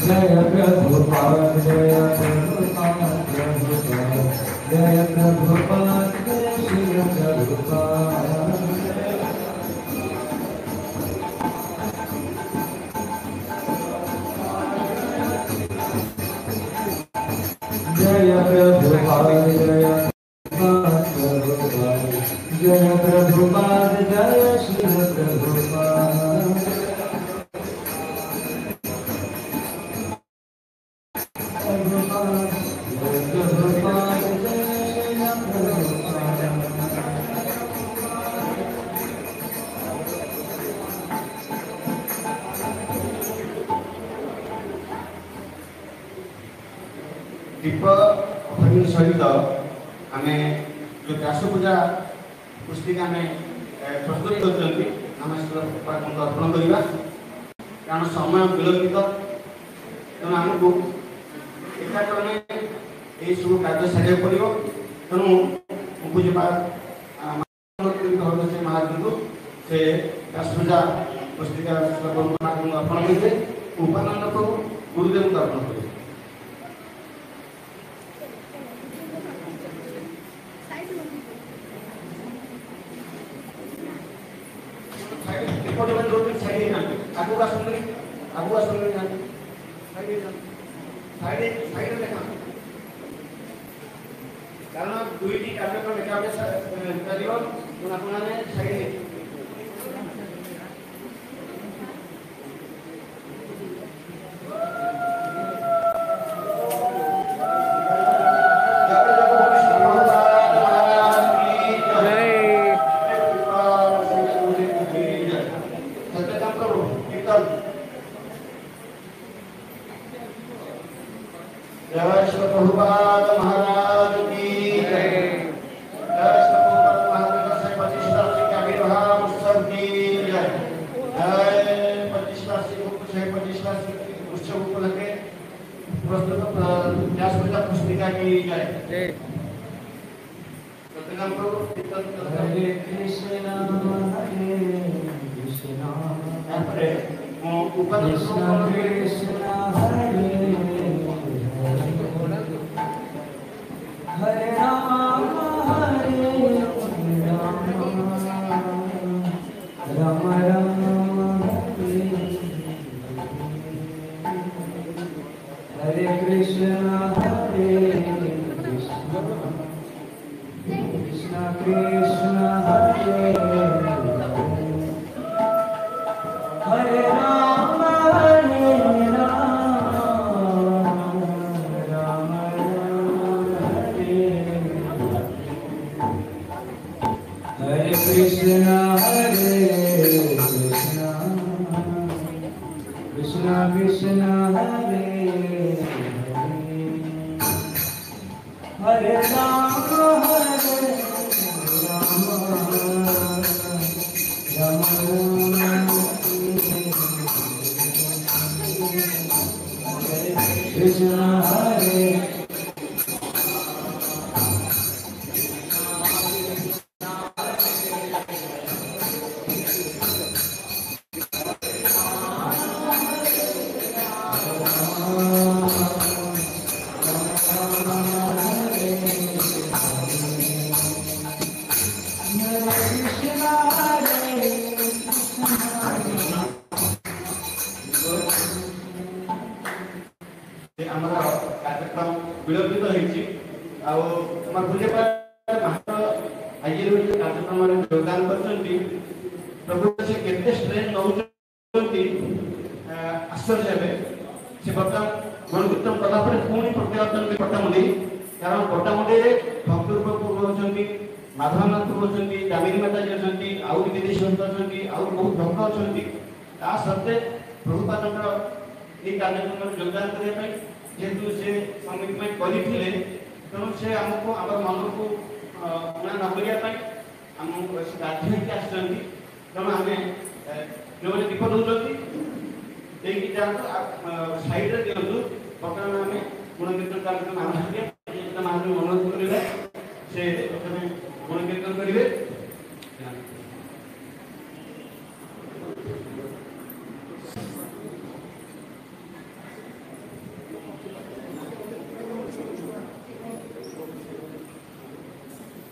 जय प्रभुपाद जय प्रभुपाद जय प्रभुपाद जय श्री प्रभुपाद जय प्रभुपाद जय प्रभुपाद जय प्रभुपाद जय श्री प्रभुपाद दीप अफरिंग सहित आम जो व्यास पूजा पुस्तिका आम प्रस्तुत करते अर्पण करवा कारण समय विलंबित तेणु आमको एकाग्र ये सब कार्य सारे पड़ो तेणु पूज्यपाद महाराज को से व्यास पूजा पुस्तिका अर्पण करेंगे उपानंद को गुरुदेव को अर्पण करेंगे। कारण दुईटी कार्यक्रम जय श्री प्रभुपाद महाराज की जय। जय श्री प्रभुपाद महाराज से 25 वार्षिक आविर्भाव उत्सव की जय। जय 25 वार्षिक से 25 वार्षिक उत्सव उपलक्षे प्रस्तुत व्यास पूजा पुस्तिका की जय। सत्यनाम प्रभु हरे कृष्णा हरे कृष्णा कृष्णा हरे राम राम राम हरे कृष्णा कृष्णा कृष्णा हरे हरे राम कृष्णा कृष्णा कृष्णा हरे हरे राम राम कृष्णा हरे कार्यक्रम विलंबित होती कार्यक्रम योगदान कर प्रभु से केते स्ट्रेन नौ आश्चर्य हे से बर्तमान गुणकीर्तन कलापर पुणी प्रत्यावर्तन पट्टामुंडी कारण पट्टामुंडी भक्त रूप रोचंती माधवनाथ रोचंती दामिनी माता जी अछंती आउ विदेशी भक्त अछंती आउ बहुत भक्त अछंती ता सत्ते प्रभुपादଙ୍କର ये कार्यक्रम योगदान करने पे जेतु से कमिटमेंट करिथिले तेणु से हमको आम मन को न करिया आम बाध्य होकर आसुँच तेणु आम जो मैंने दीप दौरान साइड रे दिंतु बर्तमान आम गुणकीर्तन कार्यक्रम आरंभ अनुरोध करेंगे से प्रथम गुणकीर्तन करेंगे।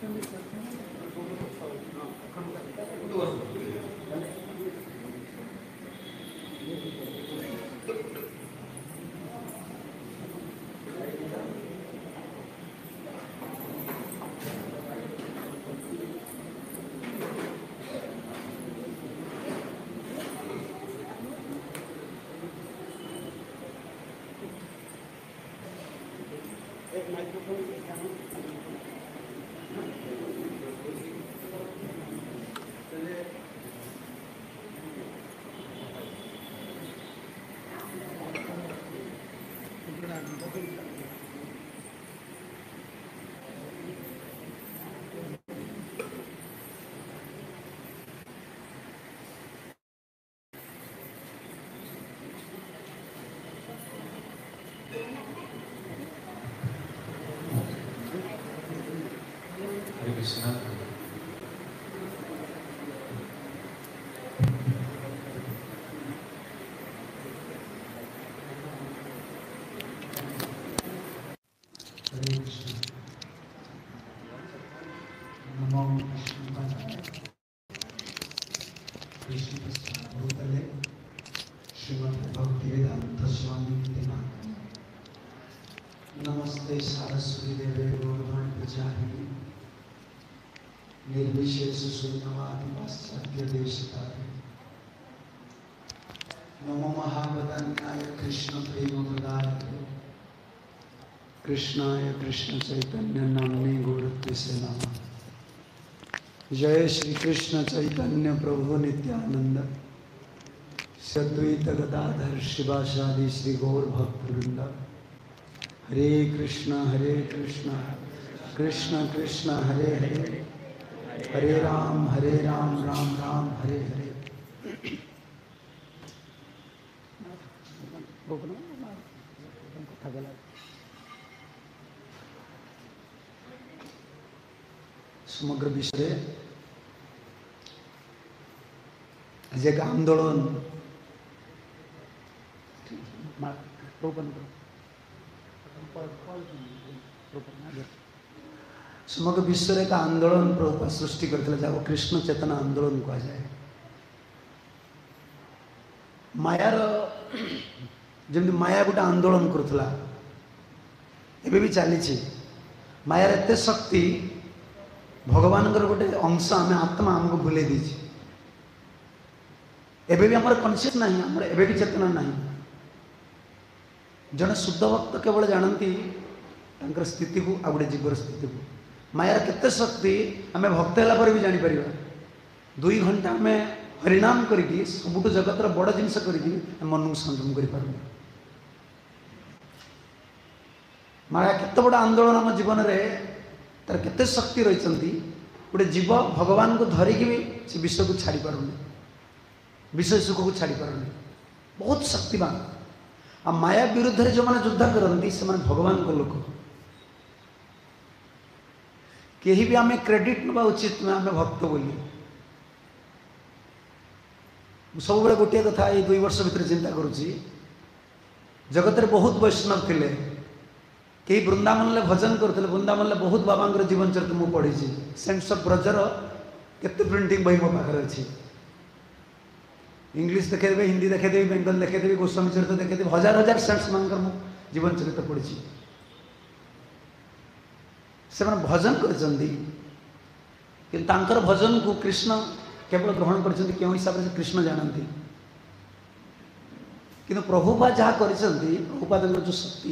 Hare Krishna. Hare Krishna. Namo Vishnupadaya. Krishna Bhutale. Srimad Bhaktivedanta Swami Nityananda. Namaste Saraswati Deve Gauravani Pujari. निर्विशेष शून्यवादी पाश्चात्य देशतारे नमो महावदन्याय कृष्ण प्रेम प्रदायते कृष्णाय कृष्ण चैतन्य नामने गौरत्व से नमः। जय श्री कृष्ण चैतन्य प्रभु नित्यानंद श्री अद्वैत गदाधर शिवासादि श्री गौर भक्तवृंद। हरे कृष्ण कृष्ण कृष्ण हरे हरे हरे राम राम राम हरे हरे। समग्र विश्व जे आंदोलन समग्र विश्व एक आंदोलन प्रभुपाद सृष्टि करते जाको कृष्ण चेतना आंदोलन कह जाए। मायार जमी माया गोटे आंदोलन करुला एबे भी चली मायार एत शक्ति भगवान गोटे अंश आम आत्मा आमको भूल देछि। एबे भी आमर कन्सियस नहीं आमर एबे भी चेतना नहीं। जड़े शुद्ध भक्त केवल जानती तांकर स्थिति को आ गोटे जीवर स्थिति को मायार केते शक्ति आम भक्त है भी जापर। 2 घंटा आम हरिनाम करी सबुठ जगतर बड़ जिनस कर मन को संयम कर माया केते बड़ आंदोलन आम जीवन में तार केते शक्ति रही। गोटे जीव भगवान को धरिकी भी से विश्व को छाड़ी पारुनी विषय सुख को छाड़ी पारुनी बहुत शक्तिमान। आ माया विरुद्ध जो मैंने युद्ध करती से भगवान को लोक कहीं भी आम क्रेडिट ना उचित नुह आम भक्त बोली सब बड़े गोटे कथा ये 2 वर्ष भितर चिंता करुच्ची जगत में बहुत वैष्णव थे कई वृंदावन में भजन करते वृंदावन में बहुत बाबा जीवन चरित्र मुझे पढ़ी सेंट्स ऑफ ब्रजर केते प्रिंटिंग बही मो पाखे अच्छी इंग्लिश देखेदेवे हिंदी देखेदेवी बेंगल देखेदेवी गोस्वामी चरित्र देखेदेवी हजार हजार सेंट्स मान जीवन चरित्र पढ़ी से भजन कर भजन को कृष्ण केवल ग्रहण कर हिसाब से कृष्ण जानती कि प्रभुपाद जहाँ प्रभुपाद जो शक्ति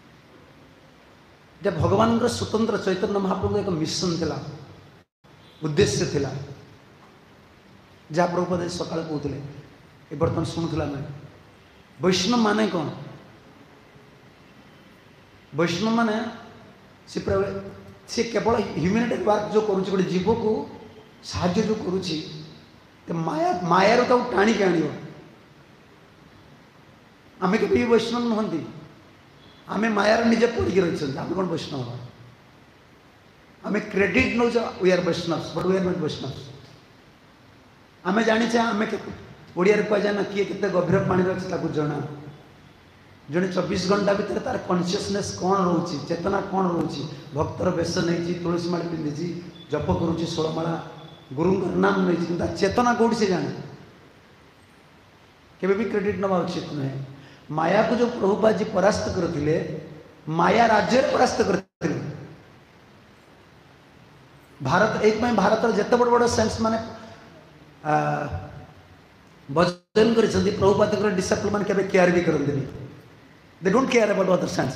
जब भगवान स्वतंत्र चैतन्य महाप्रभु एक मिशन थिला उद्देश्य थिला जहाँ प्रभुपाद सकाल कहते बर्तमान शुणुला मैं वैष्णव माने कौन वैष्णव माने सी केवल ह्यूमैनिटी वर्क जो करुच्ची गोटे जीव को साहाय्य जो करुच्ची माया मायार टाणी के आण आम के वैष्णव नुहति आम मायार निजे पड़ी रही आम कौन वैष्णव आम क्रेडिट नौ we are Vaishnava but we are not Vaishnava आम जाने आम ओडिया कह जाए ना किए केते गभीर पानी अच्छे जना जड़े 24 घंटा भितर तार कॉन्शियसनेस कौन रोचे, चेतना कौन रोचे, भक्तर बेश नहीं, तुलसी माला पिंधि, जप करुच्ची 16 माला, गुरु नाम नहीं, चेतना कौट से जाने केवे भी क्रेडिट नवा उचित नुहे। माया को जो प्रभुपाद जी परास्त करथिले, माया राज्य परास्त करथिले। भारत एक भारत जिते बड़ बड़ सेंस माने भजन कर प्रभुपाद डिसिपल मैंने केवे केयर भी करते नहीं। They don't care about other sense.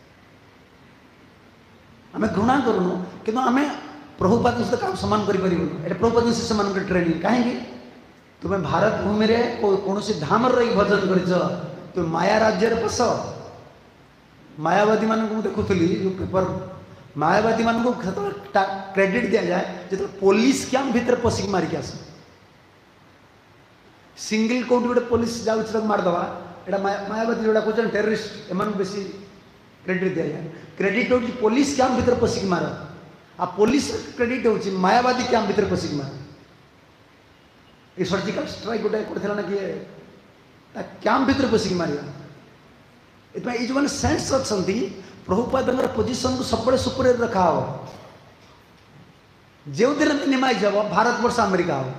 आम घृणा करूँ कि आम प्रभुपाद सहित क्या सम्मान करें। प्रभुपाद शिष्य मान ट्रेनिंग कहीं तुम्हें भारत भूमि रे कौन धाम रही भजन कर तुम माया राज्य पश। मायावादी मान देखुली जो पेपर मायावादी मान क्रेडिट दि जाए जो पुलिस कैंप भितर पशिक मारिक आस सिंगल कौट गोटे पुलिस जाऊँ मारदवा एटा मायावादी जोड़ा कहते टेररिस्ट एम बेस क्रेडिट दि जाए। क्रेडिट हो पुलिस कैंप भितर पशिक मार आ पुलिस क्रेडिट हो मायावादी कैंप भितर पशिक मार। ये सर्जिकल स्ट्राइक गोटे करथिला ना किए कैंप भितर पशिक मारिया। ये जो मैंने सेंस अच्छा प्रभुपाद पोजिशन को सब सुपर रखा हो जो दिन निमाई जाब भारत वर्ष अमेरिका हो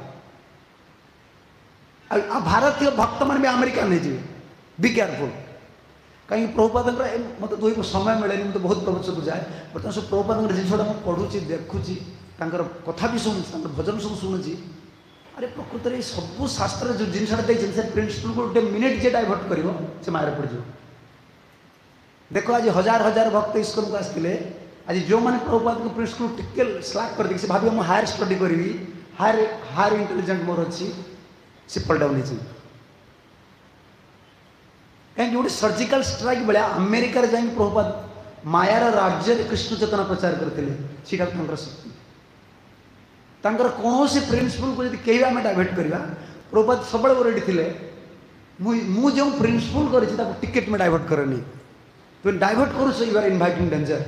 भारतीय भक्त मान भी अमेरिका नहीं जी। बी केयरफुल कहीं प्रभुपाद मत दुई समय मिले मतलब बहुत प्रवचन को जाए बर्तमान सब प्रभुपाद जिनसा पढ़ुची देखुची कथा भी शुणुची भजन सब शुणुची। अरे प्रकृत में सब शास्त्र जो जिनसा देखिए प्रिंसिपल को गोटे मिनिट जे डाइवर्ट कर मारे पड़ जाए। देखो आज हजार हजार भक्त इस्कन को आसते आज जो मैंने प्रभुपाद को प्रिंसिपल टिके स्लैक कर देखिए भावी मुझे हायर स्टडी करी हायर इंटेलिजेंट मोर अच्छी से पल डाउन कहीं गोटे सर्जिकल स्ट्राइक भाया अमेरिकार जा प्रभुपाद मायार राज्य कृष्ण चेतना प्रचार करते शक्ति कौन से प्रिंसिपल को यदि कहीं आम डाइवर्ट करवा प्रभुपाद सब रेडी थे मुझे प्रिंसिपल कर टिकेट में डाइवर्ट करे तुम डाइवर्ट कर यू आर इनवाइटिंग डेंजर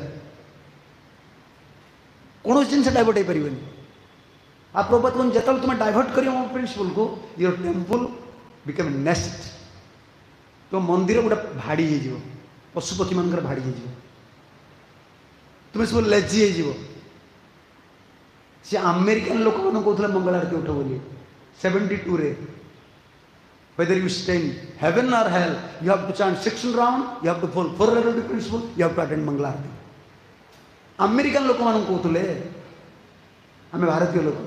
कौन जिन डाइवर्ट हो पारे आ प्रभुपाद को जो तुम डाइवर्ट कर प्रिंसिपल को योर टेम्पल बिकम नेस्ट तो मंदिर गोटे भाड़ी हो पशुपक्षी मान भाड़ी हो तुम सब लेजी हो सी अमेरिकन लोक मैंने कहते मंगल आरती उठ बोली 72 रे whether you stay in heaven or hell you have to chant 6 round you have to follow 4 level principle you have to attend mangal arati. American लोक मान कहते आम भारतीय लोक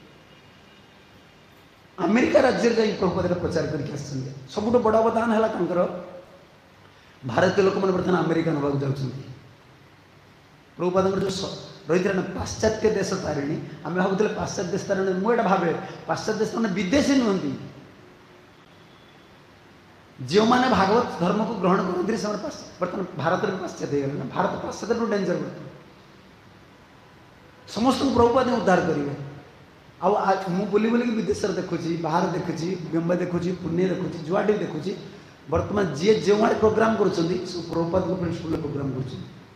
अमेरिका राज्य प्रभुपाद प्रचार करके सब बड़ अवदान है भारतीय लोक मैंने बर्तमान अमेरिकन होगा जाऊँगी। प्रभुपाद जो रही ना पाश्चात्य देश तारिणी आम भावुले पाश्चात्य देश तारिणी मुझे भावे पाश्चात्य देश मैंने विदेशी नुहति जो मैंने भागवत धर्म को ग्रहण करते बर्तमान भारत में पाश्चात्य हो गला भारत पाश्चात्य टू डेंजर समस्त प्रभुपाद उद्धार करेंगे। मु बुली बुलिक विदेश देखुची बाहर देखुची बम्बे देखुची पुणे देखुची जुआडे देखुची बर्तमान जी जो प्रोग्राम कर प्रभुपाद को प्रिंसिपल प्रोग्राम कर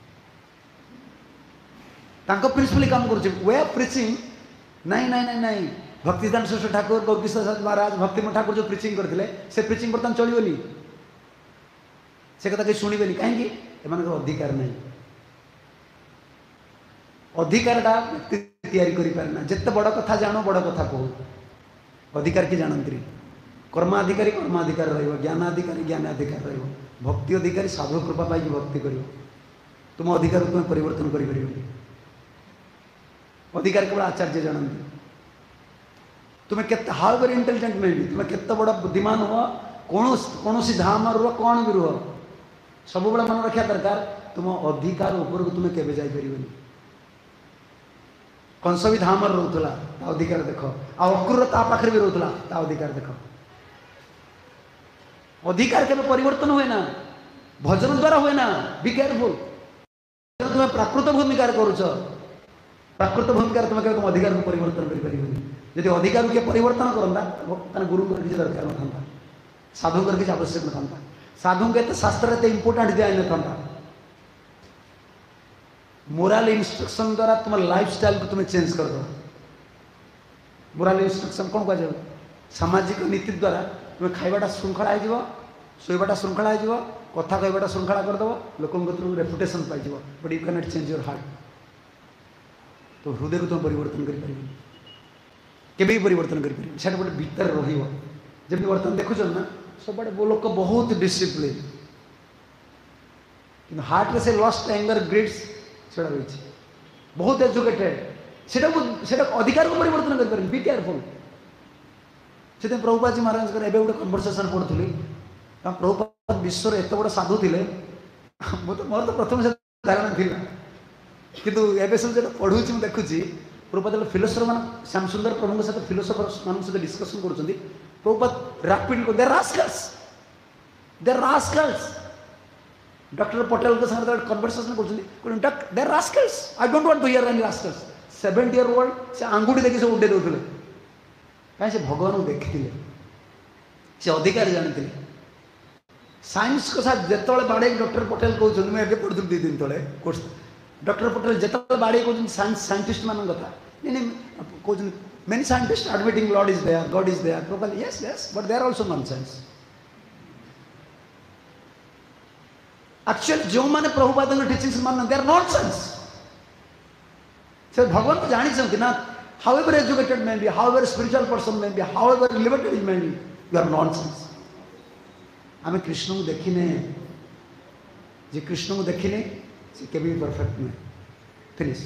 प्रिंसिपल काम कर वे ऑफ प्रीचिंग नहीं नहीं नहीं नहीं भक्तिदान श्रेष्ठ ठाकुर गौरकिशोर महाराज भक्तिमोहन ठाकुर जो प्रीचिंग करते से प्रीचिंग बर्तमान चलनी से कथा कहीं शुणे कहीं एम अधिकार नहीं अधिकारटा व्यक्ति तैयारी करें जिते बड़ कथा जान बड़ कथा कहो अधिकार की जानती कर्माधिकारी कर्माधिकार ज्ञानाधिकारी ज्ञानाधिकार भक्ति अधिकारी साधु कृपा पाई भक्ति कर तुम अधिकार तुम परिवर्तन कर अधिकार केवल आचार्य जानती तुम्हें केते how very intelligent may be तुम्हें केते बड़ा बुद्धिमान हो कौन सी धाम रुह कौन भी रुह सब बड़ा मन रखा दरकार तुम अधिकार ऊपर को तुम्हें केवे जाई परिबनी। कंस भी धाम रोला अधिकार देख अक्रूर पाखे भी रोला अधिकार देख अधिकार के परिवर्तन हुए ना भजन द्वारा हुए ना बी केयरफुल तुम्हें प्राकृत भूमिकार करुच प्राकृत भूमिकार तुम तुम अधिकार को परिवर्तन कर जब अधिकार के परिवर्तन करता गुरु किसी दरकार न था साधु किसी आवश्यक न था साधु के शास्त्र एत इंपोर्टाट दिया न था मोराल इंस्ट्रक्शन द्वारा तुम लाइफ स्टाइल को तुम्हें चेंज कर दो। मोराल इंस्ट्रक्शन कौन कह सामाजिक नीति द्वारा तुम्हें खाइबाटा श्रृंखला हो शोबाटा श्रृंखला हो कथा कहबाटा श्रृंखला करदेव लोक रेपुटेशन पाई but you can not change your heart तो हृदय को तुम परिवर्तन कर परिवर्तन कर गोटे भीतर रही बर्तमान देखुच ना सब वो लोक बहुत डिसिप्लिन कि हार्ट रे से लस्ट एंगर ग्रिड्स से रही बहुत एजुकेटेड से अधिकार को परिवर्तन कर बी केयरफुल से प्रभुपाद जी महाराज एवं गोटे कन्वर्सेसन पढ़ुली प्रभुपाद विश्व एत बड़ साधु थे मोर तो प्रथम से धारणा था किंतु एवं सब जो पढ़ू मुझे देखुची प्रभुपाद फिलोसफर मान श्याम सुंदर प्रभु सहित फिलोसफर मान सहित डिस्कसन कर प्रभुपाद रैपिड दे रास्कल्स डॉक्टर पटेल के साथ कन्वर्सेसन कर rascals I don't want to hear any rascals 70 year old से आंगुठी देखी सब उड़े दौले कहीं से भगवान को देखी से अधिकार जानी साइंस को साथ जिते बाड़े डॉक्टर पटेल कहते मुझे पढ़ुली 2 दिन तले कोर्स डॉक्टर पटेल जिते बाड़े कहते साइंटिस्ट मान कथा कहते many scientist admitting lord is there god is there properly yes yes but they are also nonsense actually जो मैंने प्रभुपाद टीचिंग्स मान दे आर नॉनसेंस से भगवान को जानी ना however educated may be, however spiritual person may be, however liberated may be, you are nonsense. आमे कृष्ण को देखिने जे कृष्ण को देखिने से केबी परफेक्ट नहीं फिनिश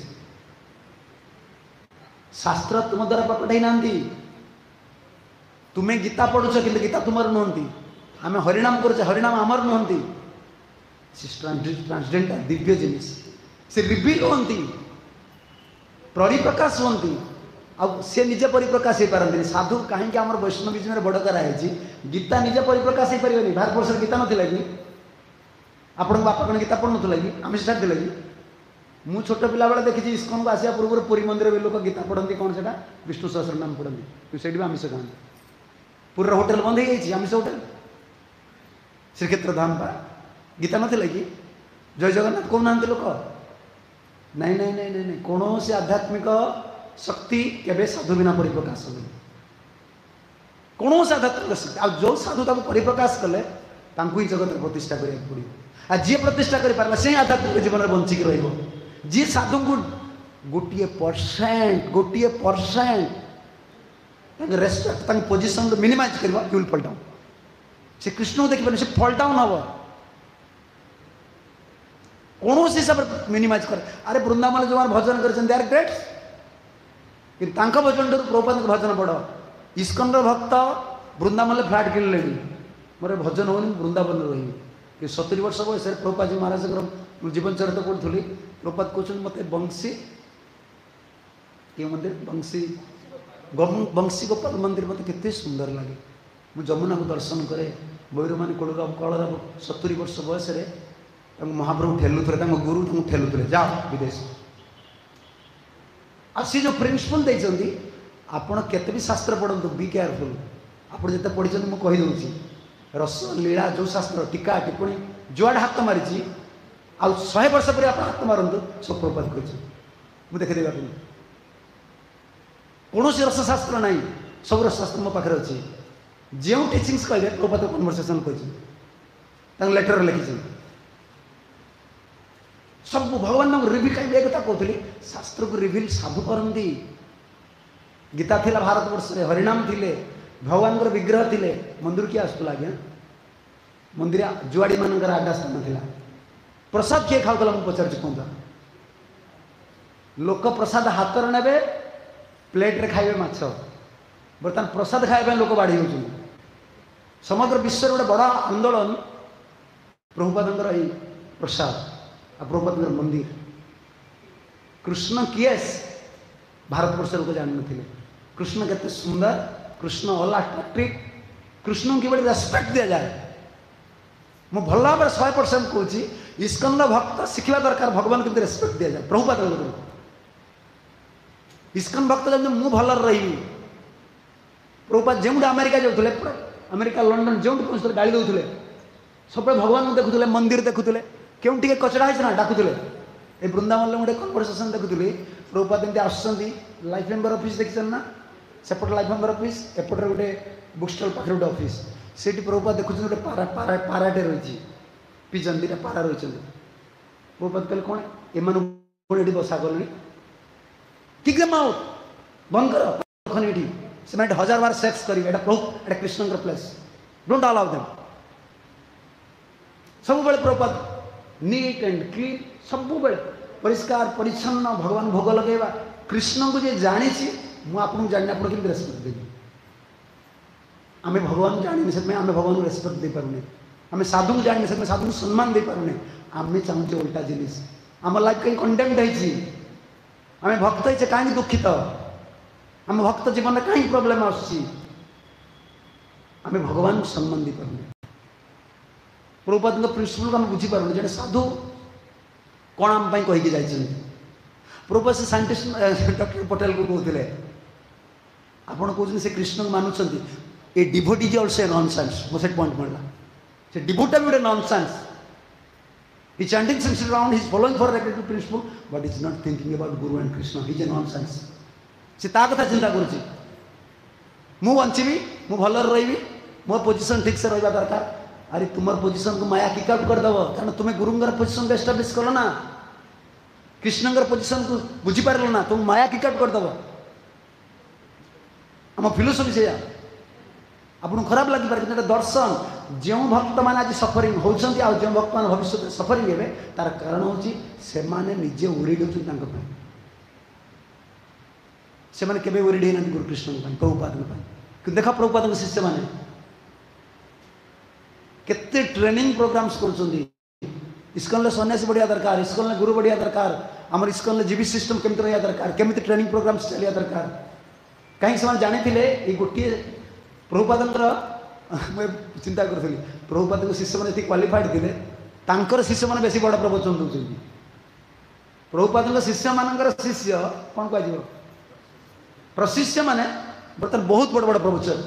शास्त्र तुम द्वारा प्रकट ही नांती तुम्हें गीता पढ़ुछ कि गीता तुमर नुहंती आमे हरिनाम करुचे हरिनाम आमर नुहंती ट्रांसजेंडर दिव्य जिनिस से रिवील होती परिप्रकाश होती सी निजे परिप्रकाश हो पारती साधु कहीं आम वैष्णविज्म बड़ कराई गीता निजे परिप्रकाश हो पारे भारत वर्ष गीता नाला कि आपण बापा कौन गीता पढ़ नाला कि आम से कि मुझे छोट पिला बेले देखी इस्कन को आसा पूर्व पुरी मंदिर में लोग गीता पढ़ती कौन से विष्णु सहस्र नाम पढ़ती से आमिष खाते पूरा होटेल बंद हो जाए आमिष होटेल श्रीक्षेत्र धाम पा गीता नाला कि जय जगन्नाथ कहना लोक नहीं नहीं नहीं नहीं नहीं कौन से आध्यात्मिक शक्ति केबे साधु बिना परिप्रकाश हो कौन से आध्यात्मिक शक्ति आ जो साधु ताको परिप्रकाश कले तांकु ही जगत प्रतिष्ठा करिया पड़ो आ जी प्रतिष्ठा करि पारला से आध्यात्मिक जीवन में बंचिक रहिबो जी साधु को गोटिए परसेंट तांके रेस्पेक्ट तांके पोजीशन मिनिमाइज करबा यू विल फॉल डाउन से कृष्ण देखि पारे से फॉल डाउन हबो कौन हिसाब से मिनिमाइज कर अरे वृंदावन जो भजन कर दे आर ग्रेट कि भजन ठार प्रभुपाद भजन पढ़ इस्कन भक्त वृंदावन फ्लाट किणले मोर भजन हो वृंदावन रही 70 वर्ष बयस प्रभुपाद जी महाराज जीवन चरित पढ़ुली प्रभुपाद कहते मत बंशी कि मंदिर बंशी गोपाल मंदिर मत के सुंदर लगे मुझे जमुना को दर्शन करे बैरमानी कलर 70 वर्ष बयस महाप्रभु ठेलुले गुरु ठेलुले जाओ विदेश आ सी जो प्रिंसिपल देते आपण केते भी शास्त्र पढ़ु बी केयरफुल आप जिते पढ़ी मुझे कहीदे रस लीला जो शास्त्र टीका टिप्पणी जुआड़े हाथ मारी आ 100 वर्ष पर आप हाथ मारतु सब प्रभुपाद मुझे देखदेवी आप कौन रसशास्त्र ना सब रसशास्त्र मो पाखे अच्छी जो टीचिंग्स कहे प्रभुपाद कन्वर्सेसन कही लेटर लिखी सब भगवान रिविल कहीं एक कहती शास्त्र को रिविल साधु करती गीता थिला भारत वर्ष में हरिनाम थिले भगवान विग्रह थिले मंदिर किए आसुला आज्ञा मंदिर जुआड़ी मान आडा स्थान थिला प्रसाद किए खाऊला मुझे पचार कहता लोक प्रसाद हाथ में ने प्लेट रे खाइबे माछ बर्तमान प्रसाद खाइबे लोक बाढ़ी हो समग्र विश्व गोटे बड़ा आंदोलन प्रभुपाद प्रसाद प्रभुपाद मंदिर कृष्ण किएस भारत वर्ष लोग जान थे कृष्ण केते सुंदर कृष्ण ऑल अट्रैक्टिव कृष्ण की बड़ी रेस्पेक्ट दिया जाए मु भल भाव 100% कहूँ इस्कन भक्त शिखा दरकार भगवान के रेस्पेक्ट दिया जाए प्रभुपाद इस्कन भक्त जब मु भल रही प्रभुपाद जो अमेरिका जाऊे अमेरिका लंडन जो पहुँचते गाड़ी दौले सब भगवान को देखुले मंदिर देखुले क्यों टे कचड़ा है ना डाकुले ए वृंदावन गोटे कन्वर्सेसन देखुली प्रभुपाद एमती आसुँच लाइफ मेम्बर ऑफिस देखी ना सेपट लाइफ मेम्बर ऑफिस एपटे गोटे बुक स्टॉल पाखे गोटे ऑफिस सेठी प्रभुपाद देखुं गोटे पाराटे रही पिजन दुटा पारा रही प्रभुपाद कहले कौन एम बसा गले किक देम आउट बंद कर ये से 1000 बार सेक्स करेंगे एटा प्रभु एटा Krishna place don't allow them सब बेले प्रभुपाद नीट एंड क्लीन सब बेले परिष्कार परिच्छन्न भगवान भोग लगेगा कृष्ण को जे जानी मुझे आपको जानी आप रेस्पेक्ट देवी आम भगवान जानी से आम भगवान को रेस्पेक्ट दे पारुने आम साधु को जानी से साधु को सम्मान दे पारुने आम चाहूँ उल्टा जिनिस आम लाइफ कहीं कंडेम्ड आम भक्त होचे कहीं दुखित आम भक्त जीवन में कहीं प्रोब्लेम आम भगवान को सम्मान दे पारुने प्रभुपाद प्रिंसिपल को आम बुझीपारुने जड़े साधु कौन आम कहीकि जाइए प्रभुपाद से साइंटिस्ट डॉक्टर पटेल को कहते आपड़ कहते से कृष्ण को मानुंट a devotee is also a nonsense मुझे पॉइंट मिलला से डिवोटा भी गोटे nonsense he chanting sense around he is following for regular principle but is not thinking about guru and krishna he is a nonsense से ता कथा चिंता करुच्ची मु बंचीबी मु भलर रही मो पोजिशन ठीक से रहा दरकार अरे तुम पोजिशन को माया किक आउट करदेव कारण तुम्हें गुरुंगर पोजिशन को एस्टाब्लिश कल ना कृष्णंगर पोजिशन को बुझीपार ना तुम माया किक आउट करदेव आम फिलोसफी से आपको खराब लगी पारे दर्शन जो भक्त मैंने आज सफरिंग होती जो भक्त मैंने भविष्य सफरिंग हे तार कारण हूँ से निजे उड़ी दौरान से केवे उड़ी ना गुरुकृष्ण प्रभुपाद कि देख प्रभुपाद शिष्य मैंने केते ट्रेनिंग प्रोग्राम्स कर इस्कन सन्यासी बढ़िया दरकार इस्कन गुरु बढ़िया दरकार आम इस्कन जीवी सिस्टम केमी रहा दरकार केमी ट्रेनिंग प्रोग्राम्स चलिया दरकार कहीं से जानी ये गोटे प्रभुपाद मैं चिंता करी प्रभुपाद शिष्य मैंने क्वालिफाइड थे शिष्य मैंने बेस बड़ प्रवचन दूसरी प्रभुपाद शिष्य मान शिष्य कौन कह प्रशिष्य मैंने बर्तमान बहुत बड़ बड़ प्रवचन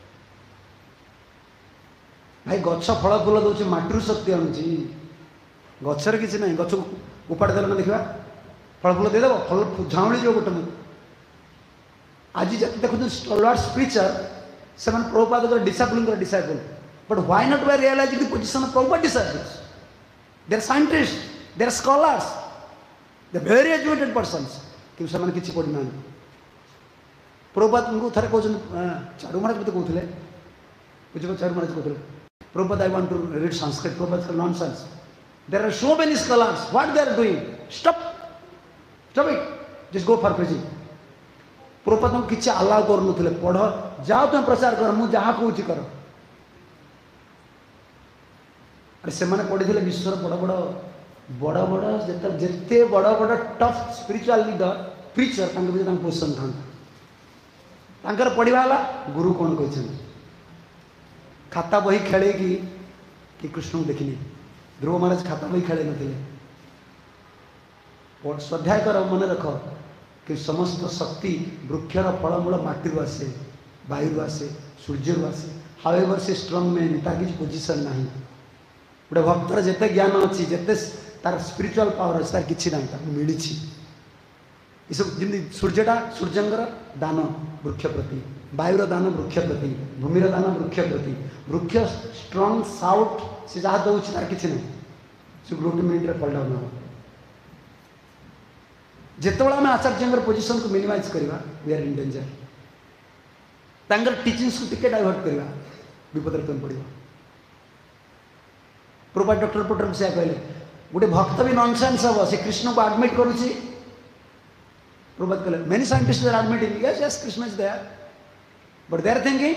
भाई गछ फल फूल दूसरी माटी शक्ति आणुची गचर किसी ना गच उपाड़ देल देखा फल फूल देदेव फल झाउली जो गोटे आज देखो स्टलवार्ड स्पिरिचुअल से Prabhupada disciple disciple but why not they realize the position of Prabhupada disciples they are scientist they are scholars they very educated persons कि किसी पढ़ी ना प्रभुपाद को थे कहते चारू महाराज मत कहते बुझे चारू महाराज कहते Prabhupada I want to read Sanskrit Prabhupada nonsense there are so many scholars what they are doing stop it just go for preaching Prabhupada को किसी अलाउ कर पढ़ जाओ तुम प्रचार कर मुझे जहाँ कहूँ कर अरे से पढ़ी विश्वर बड़ बड़ बड़ बड़ जिते बड़ बड़ tough spiritual leader preacher position था पढ़ा गुरु कौन कहते खाता बही खेले कि कृष्ण को देखनी ध्रुव महाराज खाता बही खेले नथिले स्वाध्याय कर मन रख कि समस्त शक्ति वृक्षर फलमूल माटी आसे वायु आसे सूर्य आसे हाउएवर से स्ट्रंग मैन तार किसी पोजिशन ना गोटे भक्तर जिते ज्ञान अच्छी जिते तार स्पिरिचुअल पावर अच्छे तार किसी ना मिली ये सब जमी सूर्यटा सूर्यंकर दान वृक्ष प्रति वायुर दान वृक्ष प्रति भूमिर दान वृक्ष प्रति वृक्ष स्ट्रंग साउट से जहाँ दौर तार किसी ना से गोटे मिनिट्रे फल डाउन हम जितेबाला आम आचार्य पोजिशन को मिनिमाइज करवा वी आर इन डेंजर तांकर टीचिंग्स को टिके डाइवर्ट करवा विपद तुम पड़ो प्रभुपाद डॉक्टर पटेल से कहले गोटे भक्त भी नॉनसेंस हम से कृष्ण को एडमिट करुच्ची प्रभुपाद कहले many scientist are admitting yes Krishna is there but they are thinking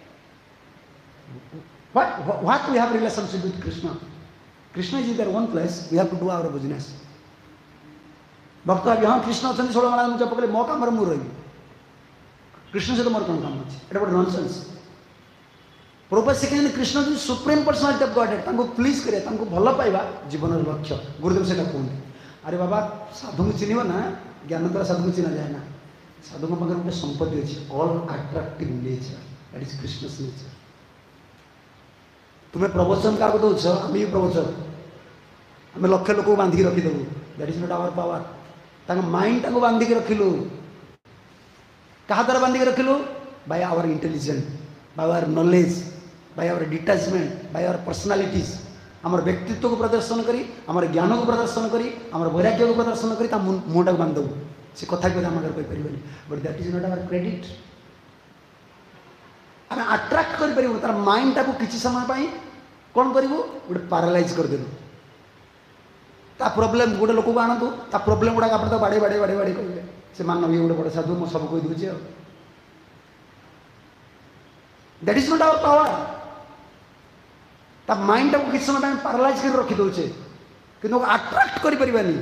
what we have relationship with Krishna is in their own place we have to do our business भक्त हाँ कृष्ण अच्छा 16 माला जप कले मो काम मुझे रही कृष्ण से तो मोर कौन काम अच्छे ये गोटे नॉनसेंस प्रभुपाद शिखे कृष्ण जो supreme personality of god please करे भल पाइबा जीवन लक्ष्य गुरुदेव से कहते अरे बाबा साधु को चिन्ह ना ज्ञान द्वारा साधु को चिन्ह जाए ना साधु पाखे गोटे संपत्ति अच्छी all attractive nature that is Krishna's nature तुम्हें प्रवचन क्या दौच आम भी प्रवचन आम लक्ष लोक बांधिकी रखीदेवु that is not our power mind बांधिक रखिलु क्या द्वारा बांधिक रखिलु by our intelligent by our knowledge by our detachment, by our personalities, आमर व्यक्तित्व को प्रदर्शन करी, आमर ज्ञान को प्रदर्शन करी, आमर वैराग्य को प्रदर्शन करी मुँटा को बांध देबू से कथा को आम आगे कहीपर but that is not our credit. आम अट्राक्ट कर तार माइंड टाक किसी समय कौन करूँ गोटे पारालाइज करदेलु ता प्रोब्लेम गोटे लोक को आणतु ता प्रोब्लेम गुड़ाक आप बाड़े बाड़े बाड़े बाड़े कहे से मान ये गोटे बड़े साधु मुझे सब कही दूसरी that is not our power. ता माइंड टाक किसी समय पारालाइज कर रखी दौचे कि अट्राक्ट करें।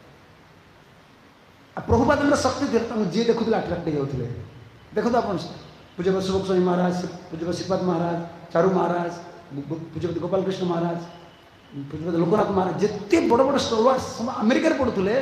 प्रभुपाद शक्ति थी जी देखुले अट्राक्ट होते देखो आप पूज्य सुबोध स्वामी महाराज, पूज्य श्रीपाद महाराज, चारू महाराज, पूज्यपति गोपाल कृष्ण महाराज, पूज्यपति लोकनाथ महाराज जिते बड़ बड़ स्टलवार्स अमेरिका पढ़ुले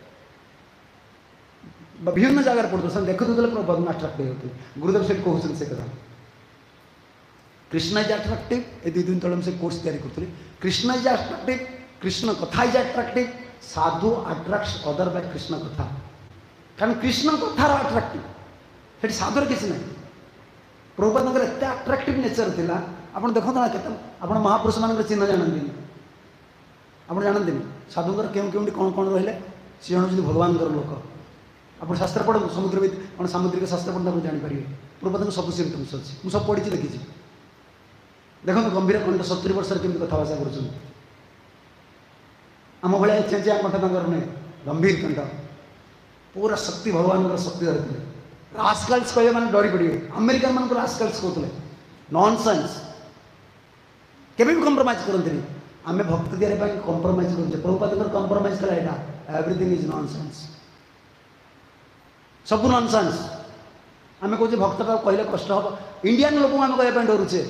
विभिन्न जगह पढ़ुते देखुले प्रभुपाद अट्राक्ट होते। गुरुदेव से कहते से कथा कृष्ण इज अट्राक्टिव। ए 2 दिन तले से कोर्स तैयारी करते कृष्ण इज अट्राक्टिव, कृष्ण कथा इज अट्राक्टिव, साधु अट्राक्ट्स अदर बाय कृष्ण कथा। कारण कृष्ण कथार अट्राक्टिव से साधुर किसी ना प्रभुपाद एत अट्राक्टिव नेचर थिला। आपन देखो ना केत आपन महापुरुष मान चिन्ह जानते आप जानते साधुंर क्यों क्यों कौन कौन रही सी जन भगवान लोक आप शास्त्र पढ़ समुद्र कौन सामुद्रिक शास्त्र पढ़ते आप जापर प्रभुपाद सब सिम्पटम्स अच्छी मुझे सब पढ़ी देखी देखो गंभीर कंठ 70 वर्ष केमी कथबार्ता कर आम भाया चेंचिया कंठ नहीं गंभीर कंठ पूरा शक्ति भगवान शक्ति धरते रास्कल्स कहे मैंने डरी पड़े अमेरिकन मान रास्कल्स कहते नॉनसेंस केबे भी कंप्रोमाइज करते आम भक्ति दिया कंप्रोमाइज कर प्रभुपाद कंप्रोमाइज कला यहाँ एवरीथिंग इज नॉनसेंस सब नॉनसेंस आम कहे भक्त कहले कष्ट हम इंडियन लोक आम कहने डरुचे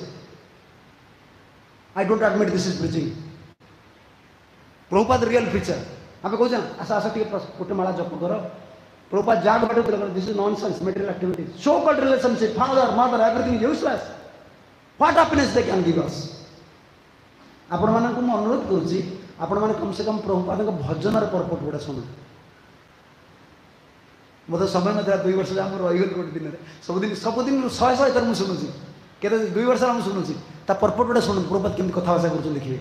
I don't admit this is preaching Prabhupada real feature आम कहे आस आस गोटे माला जप कर प्रभुपाद जाग बाटे this is nonsense material activities so called relationship father mother everything is useless what happiness they can give us. आपण मानक मु अनुरोध करुच्ची आपण माने कम से कम प्रभुपाद भजन पर्पट गुड़ा शुणु मतलब समय ना 2 वर्ष जहाँ रही गोटे दिन सबुदिन 100 थर मुझे शुणुची के 2 वर्ष मुझे शुणुची पर्पट गुड़ा शुणु प्रभुपाद केमी कथबार्ता कर देखिए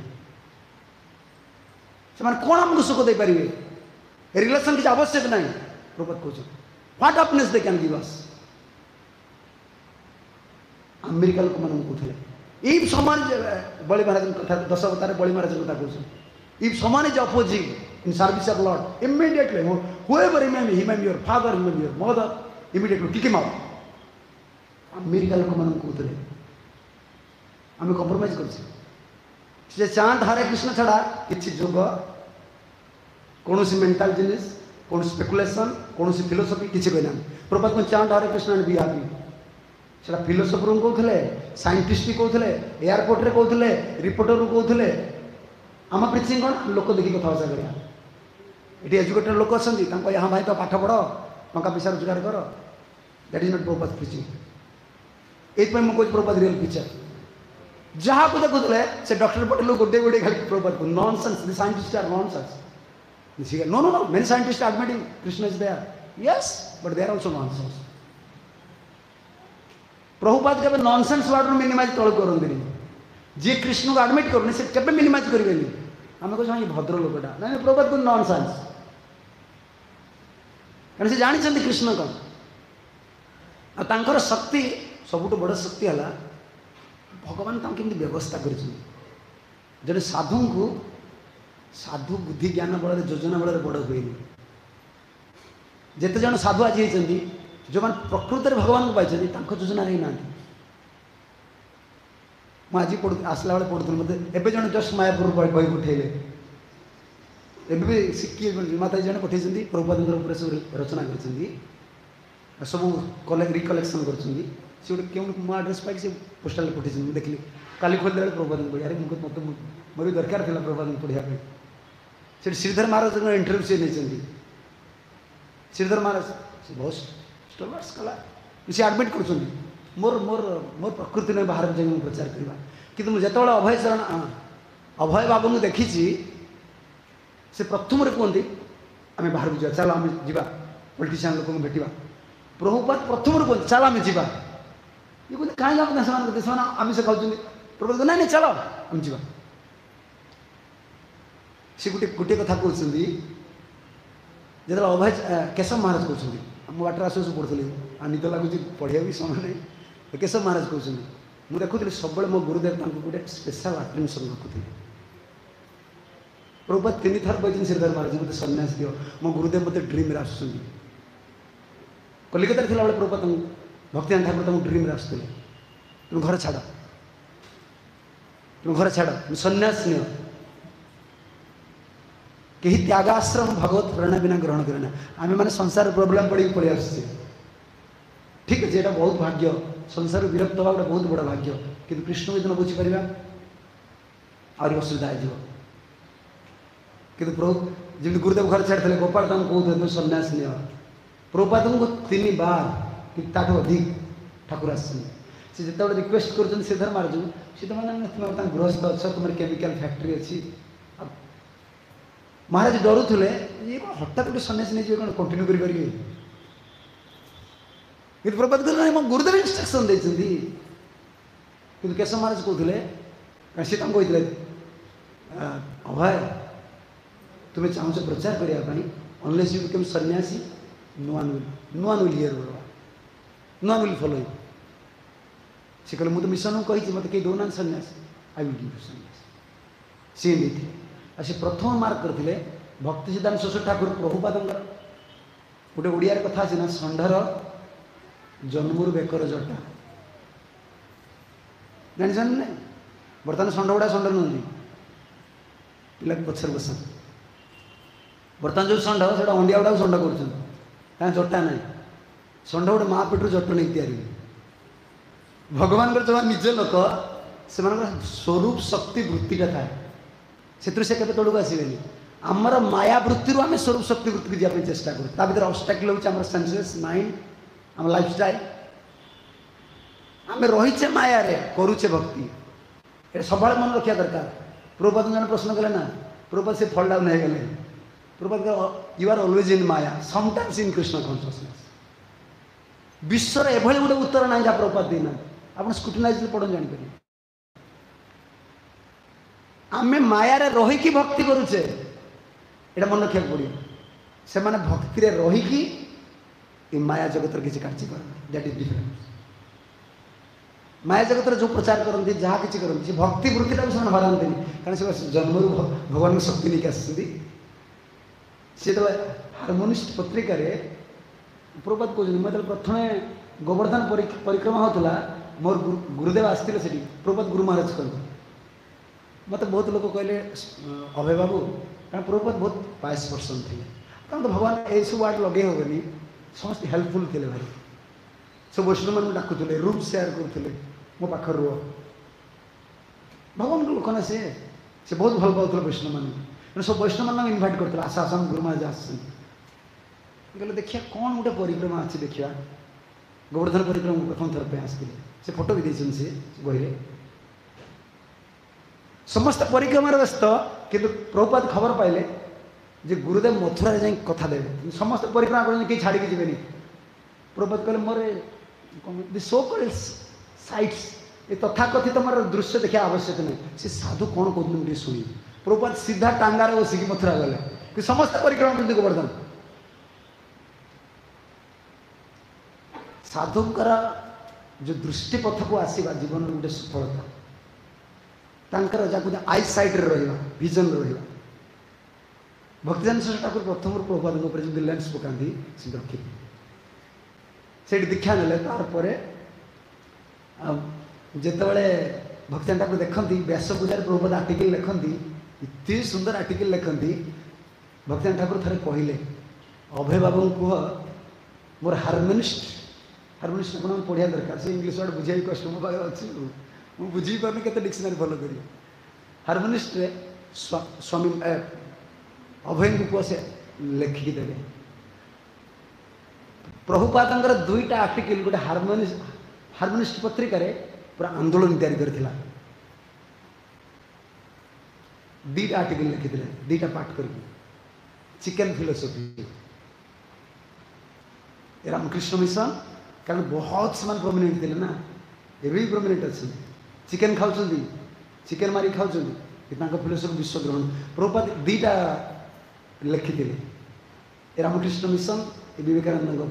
से कौन आमको सुख दे पारे रिलेशन किसी आवश्यक ना प्रभुपाद कहते what happiness they can give us. America लोक मान कहते इफ समान बलि महाराज कथा 10 अवतार बलि महाराज कथा कहते if someone is opposing in service of lord immediately whoever he may be your father, he may be your mother, immediately kick him out। America लोक मान कहते आम कंप्रोमाइज कर चांट हरे कृष्ण छड़ा किसी जोग कौन मेंटाल जिनिस कौन स्पेकुलेशन कौन फिलोसफी किसी कहना प्रभुपाद को chant Hare Krishna and be happy से फिलोसफर कहते साइंटिस्ट कहते एयरपोर्ट रे कहते रिपोर्टर कहते आम प्रिचिंग कौन लोक देखिए कथबार्ता करा ये एजुकेटेड लोक अच्छा यहाँ भाई तो पाठ पढ़ टंका पैसा रोजगार कर that is not Prabhupada preaching. ये मुझे प्रभुपाद रियल पिक्चर जहाँ को देखुले से डॉक्टर पटेल गोटे गोटे खाली प्रभुपाद को nonsense the scientist are nonsense no no no many scientist are admitting Krishna is there yes but they are also nonsense. Prabhupada के नॉनसेंस वर्ड मिनिमाइज तौर करते जी कृष्ण को एडमिट करूनी से केबे मिनिमाइज करेंगे आम कह ये भद्र लोकटा ना प्रभुपाद को नॉनसेंस कारण से जानी कृष्ण कौन आ शक्ति सबुठ बड़ शक्ति है भगवान केमती व्यवस्था कर जड़े साधु को साधु बुद्धि ज्ञान बल योजना बल बड़ हुए जिते जन साधु आज होती जो मैंने प्रकृत में भगवान को पाई योजना रही ना मुझे पढ़ आसला बेले पढ़ुल मत एवं जन जस्ट मायापुर बही पठेले एवं शिखी माता जन पठे प्रभुपाद सब रचना कर सब रिकलेक्शन कर गोटे क्यों मो आड्रेस पाई से पोस्टाल पठे देखिए काली खोल देला प्रभुपाद पढ़ी अरे मत मोर दरकार था प्रभुपाद पढ़ाई से श्रीधर महाराज इंटरव्यू सी नहीं श्रीधर महाराज बहुत स्टलवार्स कला सी एडमिट कर मोर मोर मोर प्रकृति नहीं बाहर जाए प्रचार करवा कि जो अभय चरण अभय बाबू को देखी से प्रथम कहते आम बाहर को जा चल आम जा पॉलिटिशियन लोक भेटा प्रभुपाद प्रथम कहते चल आम जा ये कहते कहीं आमिष खाऊ प्रभु ना नहीं चलो हम जीवा सी गोटे गोटे कथा कहते जो अभय केशव महाराज कहते बाटर आसु आसु पढ़ुली आ निद लगुच पढ़िया भी समय नहीं केशव महाराज कहते मुझे देखुली सब मो गुरुदेव गोटे स्पेशल अटेंशन रखुली प्रभुपाद 3 थर कहते श्रीधर महाराज मत सन्यास दियो मो गुरुदेव मत ड्रीम आस कलिकता थी बेले प्रभुपाद भक्तिनाथ ठाकुर ड्रीम आसते तुम घर छाड़ तुम घर छाड़ सन्यास नियो कहीं त्यागाश्रम भगवत प्रेरणा बिना ग्रहण करेना आम मैंने संसार प्रोब्लेम पड़ी पड़े आसे ठीक है यहाँ बहुत भाग्य संसार विरक्त हवा गोटे बहुत बड़ा भाग्य कि कृष्ण भी दिन बुझीपर आहरी असुविधा हो कि प्रभु जमी गुरुदेव घर छाड़ी गोपाल तुम कहते सन्यास नियो प्रभुपाद को 3 बार कि अधिक ठाकुर आसे जिते रिक्वेस्ट कर श्रीधर महाराज सी तो मैंने गृहस्थ अच्छा तुम केमिकल फैक्ट्री अच्छी महाराज डरुले ये हठात गोटे सन्यास नहीं कौन कंटिन्यू करेंगे प्रभुपाद कहते मो गुरुदेव इंस्ट्रक्शन देते कि केशव महाराज कहते सी तुम कहते अभय तुम्हें चाहूँ प्रचार करने unless you become sannyasi no one will hear no one will follow you see कहले मुझे मिशन कही मत कहीं दौना सन्यास आई विल गिव यू सन्यास सी नहीं से प्रथम मार्क करते भक्ति सिद्धांत सरस्वती ठाकुर प्रभुपाद गोटे ओडिया कथा अच्छे ना षंढर जन्मर बेकर जटा जान ना बर्तमान षंढ गुड़ा षंढ नुहति पिला पचर बस बर्तमान जो षंढ से अंडिया गुड़ा षंढ कर जटा ना षंढ गोटे माँ पेटर जट नहीं तैयारी भगवान जो निज लोक से स्वरूप शक्ति वृत्तिटा थाए से केवे तौक आसबे आमर माया वृत्ति आम स्वरूप शक्ति वृत्ति को जावाई चेष्टा करूँ भर अब्स्टाकल होम सेंसेस माइंड आम लाइफस्टाइल आम रहीचे माया रे करुचे भक्ति ये सब मन रखा दरकार प्रभुपाद जन प्रश्न कले ना प्रभुपाद से फल डाउन हो गले Prabhupada you are always in maya sometimes in Krishna consciousness विश्वर एभली गोटे उत्तर ना जहाँ प्रभुपाद देना आप स्क्रूटिनाइज पढ़न जापर आमे माया रे रहीकि भक्ति करुचे एटा मन रखा पड़ो से माने भक्ति रे रहीकि ये माया जगत किसी कार्य कर दैट इज डिफरेंस माया जगत जो प्रचार करते जहाँ किसी करते भक्ति वृत्तिटा भी से हराते कारण से जन्म भगवान शक्ति नहीं आसती सी तो हार्मोनिस्ट पत्रिकार प्रभुपाद कहते मुझे प्रथम गोवर्धन परिक्रमा होता मोर गुरुदेव आसते से प्रभुपाद गुरु महाराज कहते मत बहुत लोग कहले अभय बाबू कारण प्रभुपाद बहुत पायस पर्सन थे तो भगवान ये सब वार्ड लगे होनी समस्त हेल्पफुल थे भाई सब वैष्णव मान डाकुले रूम सेयार करुले मो पाखर रुह भगवान को लोक ना से बहुत भल पाते वैष्णव मान सब वैष्णव मान इनभाइट करते आशा आसाम गुरु महाराज आसे देखिए कौन गोटे परिक्रमा अच्छी देखा गोवर्धन परिक्रमा प्रथम थर पे आसते से फोटो भी देते से बही समस्त परिक्रमा व्यस्त किंतु प्रभुपाद खबर पाइले जे गुरुदेव मथुरा जा कथा देवे समस्त परिक्रमा कर कहीं छाड़ी जीवे प्रभुपाद कहले मोर सो कॉल्ड साइट्स ये तथाकथित मोर दृश्य देखा आवश्यक नहीं से साधु कौन कहते मुझे शुणी प्रभुपाद सीधा टांगार बसिकी मथुरा गले कि समस्त परिक्रमा करते गोवर्धन साधुकर जो दृष्टिपथ को आसवा जीवन गोटे सफलता तांकर जहाँ आई साइड रहा विजन रहा भक्तिदान सरस्वती ठाकुर प्रथम प्रभुपाद जो लेंस पकाती से रखी से दीक्षा ने तार जितेबाला भक्तिदान ठाकुर देखती व्यास पूजा प्रभुपाद आर्टिकल लिखती इतनी सुंदर आर्टिकल लिखती भक्तिदान ठाकुर थे कहले अभय बाबू कह मोर हार्मोनिस्ट आप पढ़िया दरकार से इंग्लीश वर्ड बुझे कष्ट मो पाखे अच्छी मुझे बुझी पार्नी के डिक्शनरी फॉलो कर हार्मोनिस्ट स्वामी अभय को कह से लिखिकी देवे प्रभुपाद 2टा आर्टिकल गोटे हार्मोनिस्ट पत्रिकार पूरा आंदोलन तैयारी करथिला 2टा आर्टिकल लिखी 2टा पाठ कर चिकेन फिलोसफी रामकृष्ण मिशन कारण बहुत से प्रोमिनेंट थे ना ये भी प्रोमिनेंट अच्छे चिकेन खाऊँ चिकेन मारी खाऊँ फिलोसफी विश्व ग्रहण प्रभुपाद दीटा लिखिले रामकृष्ण मिशन विवेकानंद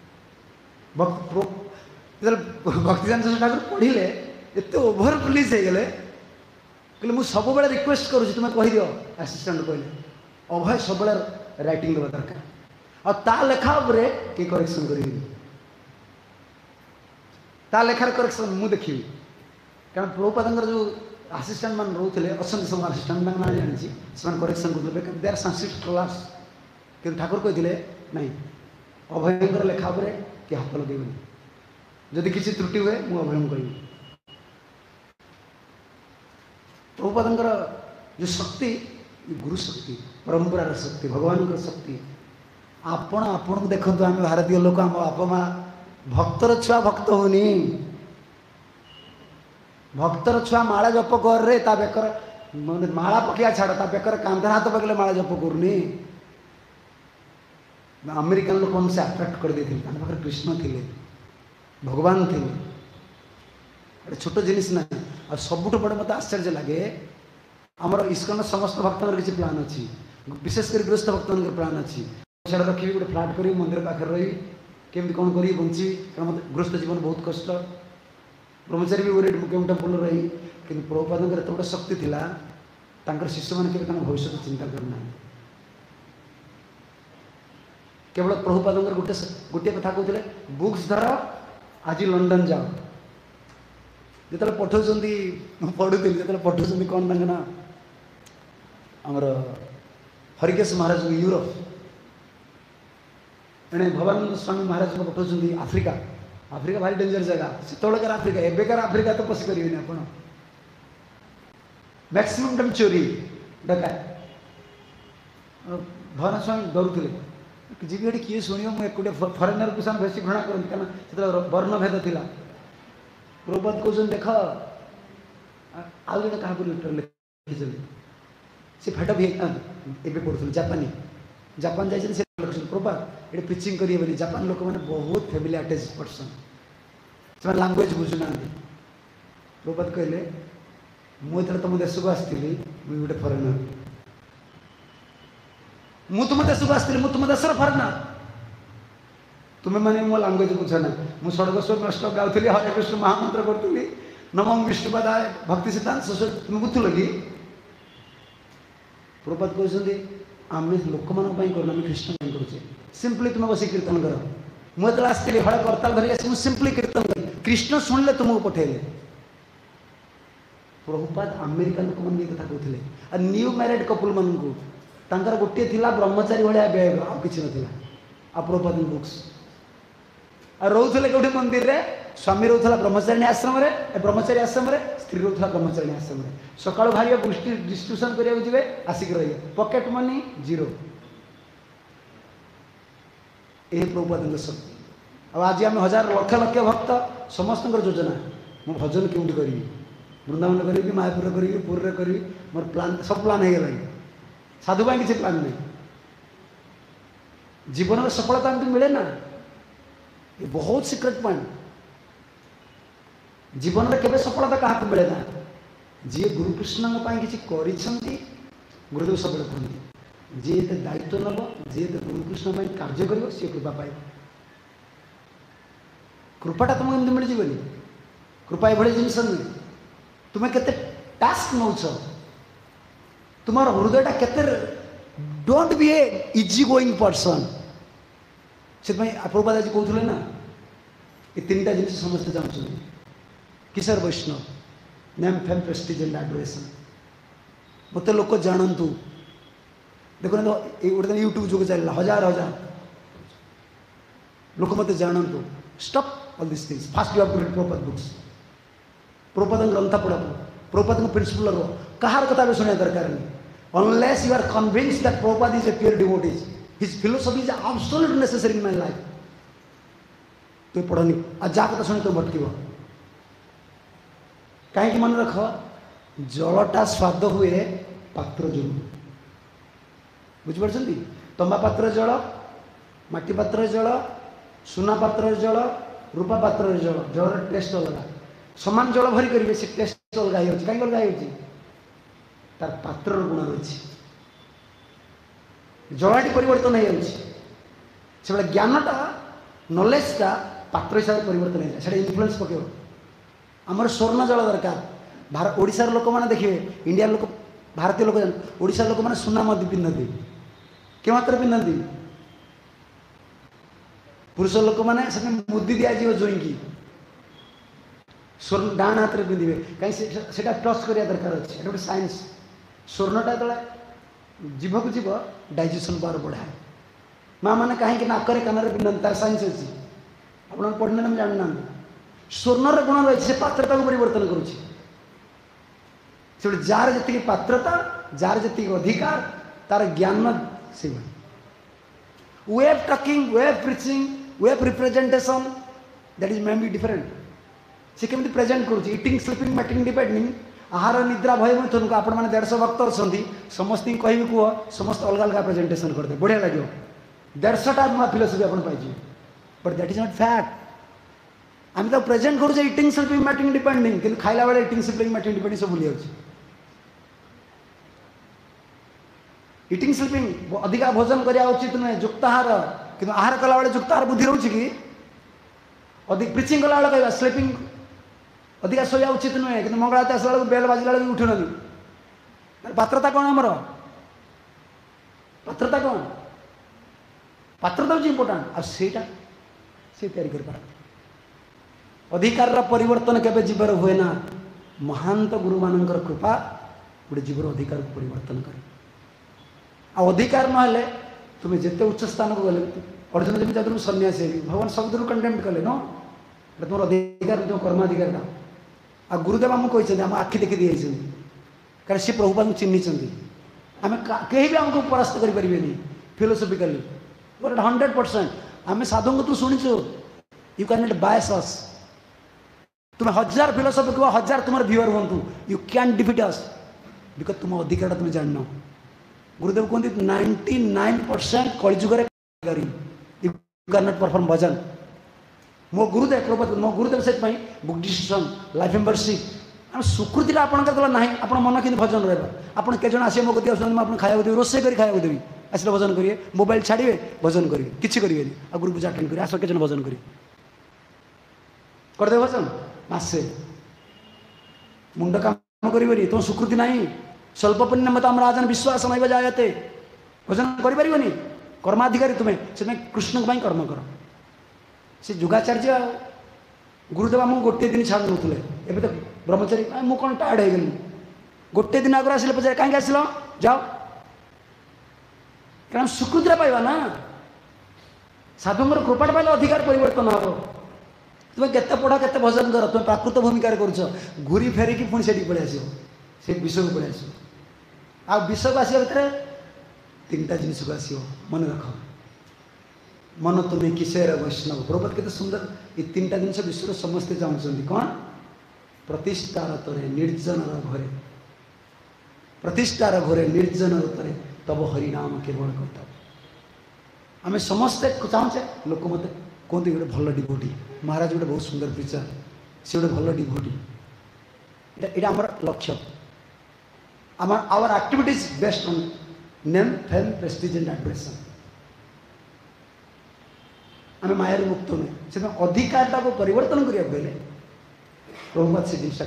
भक्तिदान ठाकुर पढ़िले एत ओभर पुलिस हो गले कहले मुझे सब बेले रिक्वेस्ट करुँच तुम्हें कहीद आसीस्टाट कहले अभय सब रईटिंग देवा दरकार आ लेखा कि करेक्शन कर लेखार करेक्शन मुझे देखी कारण प्रभुपाद जो आसीस्टाट मान रोते अच्छा सब आसीस्टाट ना जानी करेक्शन करते दे आर संस्कृत क्लास कि ठाकुर कहते ना अभयर लेखा कि हाथ लगेबनी जदि किसी त्रुटि हुए मुझे अभय कह प्रभुपाद जो शक्ति गुरु शक्ति परंपरार शक्ति भगवान शक्ति आपण को देखु आम भारतीय लोक आम बापा माँ भक्तर छुआ भक्त होनी भक्तर छुआ माला जप कर रे ता बेकर माला पकिया छाड़ ता बेकर कांधर हाथ पकड़े माला जप करनी अमेरिकन लोक हमसे अट्राक्ट कर देते पाखे कृष्ण थे भगवान थे छोट जिनिस ना आ सबुठ बड़े मत आश्चर्य लगे आमर इस्कन समस्त भक्त किसी प्लान अच्छी विशेषकर गृहस्थ भक्त प्लान अच्छी पैसा रखी गोटे फ्लाट करी मंदिर पाखे रही केमती कौन करी बंची कारण मत गृहस्थ जीवन बहुत कष्ट ब्रह्मचारी भी गोटे केम टेम्पल रही कि प्रभुपाद एत बड़ा शक्ति थिला शिष्य मैंने केवल भविष्य चिंता करना केवल प्रभुपाद गोटे गोटे कथा कहते बुक्स धर आज लंडन जाओ जो पठाऊँ पढ़ुली जो पठाऊँ कौन तांग ना आमर हरिकेश महाराज यूरोप एणे भवानंद स्वामी महाराज को पठाऊँ आफ्रिका आफ्रिका भारी डेंजर जगह सेतकार आफ्रिका एबेकार आफ्रिका तो पशि पारे आप मैक्सिमम टाइम चोरी डका भवानंद स्वामी डरुले जी किए शुण मुझे एकुटे फरेनर को बेस घृणा करती कारण वर्णभेद था प्रभुपाद कहते देख आउ जन क्या लेटर लिखी सी फेट भी एवं पढ़ुल जापानी जापान जाइए प्रभुपाद ये प्रिचिंग करें जापान लोक मैंने बहुत फैमिली अटैच पर्सन से लांगुएज बुझुना प्रभुपाद कहले मुझे तुम देश को आसती मुझे गोटे फरेनर मु तुम देश को आसती तुम देशर फरेनर तुम्हें मैंने मो लांगुएज बुझना मुझे स्वर्गस्वर नष्ट गाँवली हरे कृष्ण महामंत्र करी नमो विष्णुपदाय भक्ति सिद्धांत सरस्वती तुम बुझुल कि प्रभुपाद कहते आम लोक मान करना कृष्ण करुचे सिंपली तुम बस कीर्तन कर मुझे आसती हड़े करताल धरिक आस सिंपली कीर्तन कर कृष्ण शुणिले तुमको पठेले प्रभुपाद अमेरिका लोक मैंने कथा कहते आ न्यू मैरिड कपुल मानू गोटे थिला ब्रह्मचारी भाया बैग आ कि ना प्रभुपाद बुक्स रोते कौटे मंदिर रे स्वामी रोला ब्रह्मचारिणी आश्रम ब्रह्मचारी आश्रम स्त्री रोला ब्रह्मचारिणी आश्रम सका बाहर डिस्ट्रीब्यूशन करने आसिक रही पॉकेट मनी जीरो यही प्रभुपाद शक्ति आज आम हजार लक्ष लक्ष भक्त समस्त योजना मो भजन क्योंकि करी वृंदावन करी मायापुर करी पुरी करी मोर प्लान सब प्लान हो गला साधु किसी प्लान नहीं जीवन में सफलता एमती मिले ना ये बहुत सिक्रेट पॉइंट जीवन में केवे सफलता क्या मिले ना जी गुरुकृष्ण किसी गुरुदेव सब कहते जी ये दायित्व नब जी गुरुकृष्ण कार्य कर सी कृपा पाए कृपाटा तुमको एमती मिल जाए कृपा ये जिनस नुहे तुम्हें केते टास्क नौ तुम हृदयटा केते don't be a easy going person से प्रभुपाद आज कहते ना ये तीन टा जिन समस्ते चाहते किशोर Vaishnava name fame prestige and adoration मत लोक जानतु देखो ना गोटे यूट्यूब जुग चलला हजार हजार लोक मत जानतु stop all this things fast you have to read Prabhupada books Prabhupada ग्रंथ पढ़ प्रभुपाद प्रिंसिपल रो कहार कथा भी सुनिया दरकार नहीं unless you are convinced that Prabhupada is a pure devotees his philosophy is absolute necessary in my life तु पढ़नी आ जा कथा सुनी तो भटक कहीं मन रख जलटा स्वाद हुए पात्र जो बुझिपार तंबा पात्र जल माटी पात्र जल सुना पात्र जल रूपा पात्र जल जलर टेस्ट अलग सामान जल भरी करेंगे से टेस्ट अलग हो कहीं अलग हो तार पात्र गुण रही जलाटी परिवर्तन हो ज्ञानटा नॉलेजटा पात्र हिसाब से परिवर्तन हो इन्फ्लुएंस पकेब आमर स्वर्ण जल दरकार ओडिशार लोक मैंने देखिए इंडिया लोक भारतीय लोक ओडिशार लोक मैंने सुना मदी पिंधती के मात्र पिंधती पुरुष लोक मैंने मुदी दिज्व जोईकी स्वर्ण डाण हाथ में पिंधे कहीं टच करा दरकार अच्छे गोटे साइंस स्वर्णटा जो जीभ को जीव डाइजेशन पावर बढ़ाए माँ मैंने कहीं नाकरे कान पिंधती तार साइंस अच्छी आप पढ़ने में जानना स्वर्णर गुण रही से पात्रता को परिवर्तन करुच्ची जार जी पात्रता जार जी अधिकार तार ज्ञान से way of talking way of preaching way of representation that is may be different से केमी प्रेजेंट करुच्ची इटिंग स्लीपिंग मैटिंग डिपेंडिंग आहार निद्रा भय मैथुन को आपण मैंने 150 भक्त अच्छा समस्त कह कह समस्त अलग अलग प्रेजेंटेशन करते बढ़िया लगे 150टा नुआ फिलोसफी आप पाई but that is not fact आम तो प्रेजेंट करुचे इटिंग स्लीपिंग मैटिंग डिपेंडिंग कि खाइला बेले इटिंग स्लीपिंग मैटिंग डिपेंडिंग सब भूली जाऊँ इटिंग स्लीपिंग अधिका भोजन करने उचित नुहे युक्ताहार कि आहार कला बेले युक्ताहार बुद्धि रोचे कि अधिक प्रिचिंग कला बेले कह स्लीपिंग अधिका शोया उचित नुहे कि मंगलाते आसला बेल बेल बाजिला बेल उठुन पात्रता कौन आमर पात्रता कौन पात्रता हूँ इंपोर्टाट आईटा से तैयारी कर अधिकार परिवर्तन केबे जीवर हुए ना महांत गुरु मानकर कृपा गोटे जीवर अधिकार को परिवर्तन करे अधिकार ना तुम्हें जिते उच्च स्थान को गले अर्जुन जमी तुम सन्यासी भगवान सब कंटेम्प्ट कले नो तुम अधिकार तुम कर्माधिकार आ गुरुदेव आमको कहते आम आखि देखी दिए कारण सी प्रभुपाद चिन्हिंट आम कहीं भी आमको परास्त करें फिलोसफिकाली 100% आम साधु को तू शुणुचु you can not bias us तुम्हें 1000 फिलोसफी कह 1000 तुम व्यूअर हूँ you can defeat us because तुम अधिकार तुम जान गुरुदेव कहते 99% कलिजुगर यू कैन नॉट परफॉर्म भजन मो गुरुदेव मो गुरुदेव से बुक डिस्कशन लाइफ मेंबरशिप आम स्वीकृति आपंकर ना आप मन कि भजन रहा आप केजन आसे मो कति आस खाया देवी रोसे कर खाया देवी आसले भजन करेंगे मोबाइल छाड़े भजन करेंगे किसी करेंगे आ गुरु पूजा अटेंड करेंगे आस केजन भजन करेंगे करदे भजन मासे मुंड काम करें तुम स्वीकृति ना स्वल्प पुण्यमत राजन विश्वास नहीं जायते भजन करें कर्माधिकारी तुम्हें से कृष्ण को कर्म कर से जुगाचार्य गुरुदेव आमको गोटे दिन छाड़ नौले एवं तो ब्रह्मचारी मुझे कौन टायर्ड हो गली गोटे दिन आगे आसे पचारे कहीं आसल जाओ कारण स्वीकृति पाइबा ना साधुंर कृपाट पाइले अधिकार परिवर्तन हम तुम्हें केते पढ़ केते भजन कर तुम प्राकृत भूमिका कर घूरी फेरिकी पुणी से पलि आस से विषय को पलि आस आ विषय को आसा भितर 3टा जिनिस को आस मन रख मन तुम्हें किसेर वैष्णव प्रभुपाद केते सुंदर ये 3टा जिनिस विश्व समस्ते चाहते कौन प्रतिष्ठार तरे निर्जन घरे प्रतिष्ठार घरे निर्जन रे तब हरिनाम केवल करता आम समस्ते चाहचे लोक मत कहते गोटे भल डिभोटी महाराज गोटे बहुत सुंदर प्रिचर से गोटे भल डिभोटी यहाँ आम लक्ष्य आम our activities based on name fame prestige and admiration आम मायार मुक्त नुहे से अधिकार को परिवर्तन करा प्रभुपाद से जिनसा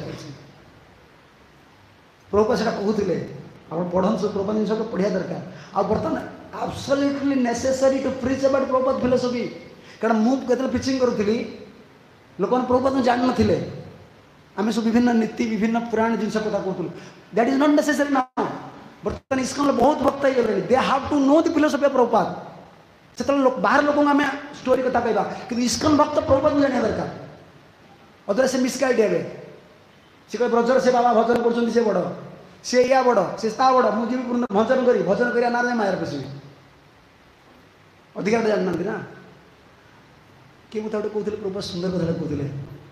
प्रभुपाद से कहते आप पढ़न प्रभुपाद जिन को पढ़िया दरकार आ बर्तमान absolutely necessary to preach about Prabhupada philosophy कारण मुझे प्रिचिंग करूली लोक प्रभुपाद जान नथिले आम सब विभिन्न नीति विभिन्न पुराण जिन कथा कहूँ दैट इज नॉट नेसेसरी ना बर्तमान इस्कन बहुत भक्त हो गए they have to know the philosophy of Prabhupada से बाहर लोक आम स्टोरी कथा कहवा कि इस्कन भक्त प्रभुपाद जाना दरकार अदर से मिसगाइड हे सी कह ब्रजर से बाबा भजन कर बड़ सी या बड़ से बड़ मुझे भजन कर ना मायार पशि अधिकार जाना ना किए मत गोटे कहते प्रभुपाद सुंदर कथा कहते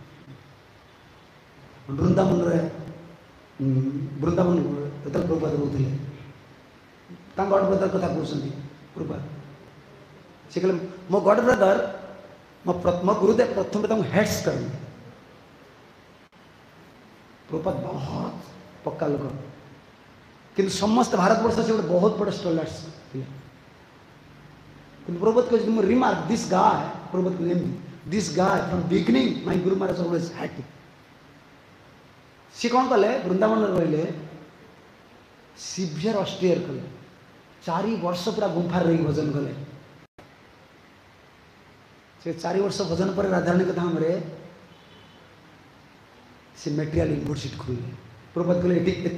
वृंदावन वृंदावन जो प्रभुपाद रोते गड ब्रदर कथा कहते प्रभुपाद से कहले मो गड ब्रदर मो गुरुदेव प्रथम हेड्स कर प्रभुपाद बहुत पक्का लोक किंतु समस्त भारतवर्ष से गोटे बहुत बड़ स्टलार्ट्स थे किंतु प्रभुपाद कहते रिमार्क दिस गाय प्रभुपाद कहते this guy from beginning my guru Maharaj always had सी कौन कले वृंदावन रहिले सिवियर ऑस्टियर कले 4 वर्ष पूरा गुंफार रही भजन कले से 4 वर्ष भजन पर राधाराणी के धाम रे से मेटेरियल यूनिवर्सिटी खुले प्रभुपाद कहले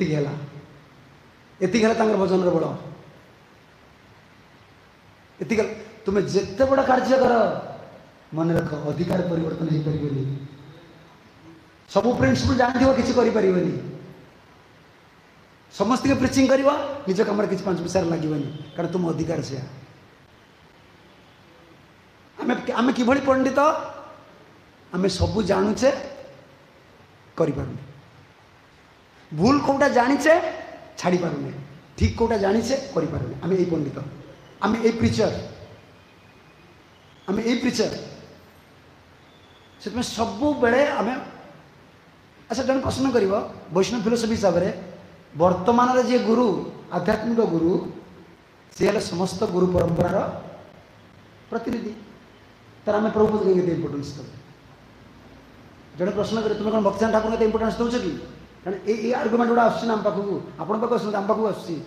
एति गेला भजन बड़ एति तुम्हें जिते बड़ा कार्य कर मन रख अधिकार परिवर्तन हो पार सब प्रिंसिपल जानते किसी करें समस्त के प्रिचिंग कर निज कम किसी 5 पैसा लगे कारण तुम अधिकार से आम कि पंडित आम सब जानुचे करें भूल कौटा जानीचे छाड़ी पारुने ठीक कौटा जानीचे करें आम यही पंडित आम यही प्रिचर आम यही प्रिचर से सब बेले आम अच्छा जन प्रश्न कर वैष्णव फिलोसफी हिसाब से वर्तमान जी गुरु आध्यात्मिक गुरु सी है समस्त गुरु परंपरार प्रतिनिधि तार आम प्रभुपद कहीं इम्पोर्टेन्स दे जड़े प्रश्न करें तुम्हें कौन भक्तिनाथ ठाकुर के इम्पोर्टेन्स दौच कि कारण ये आर्गुमेंट गुड़ा आम पाखक आप आम पाखक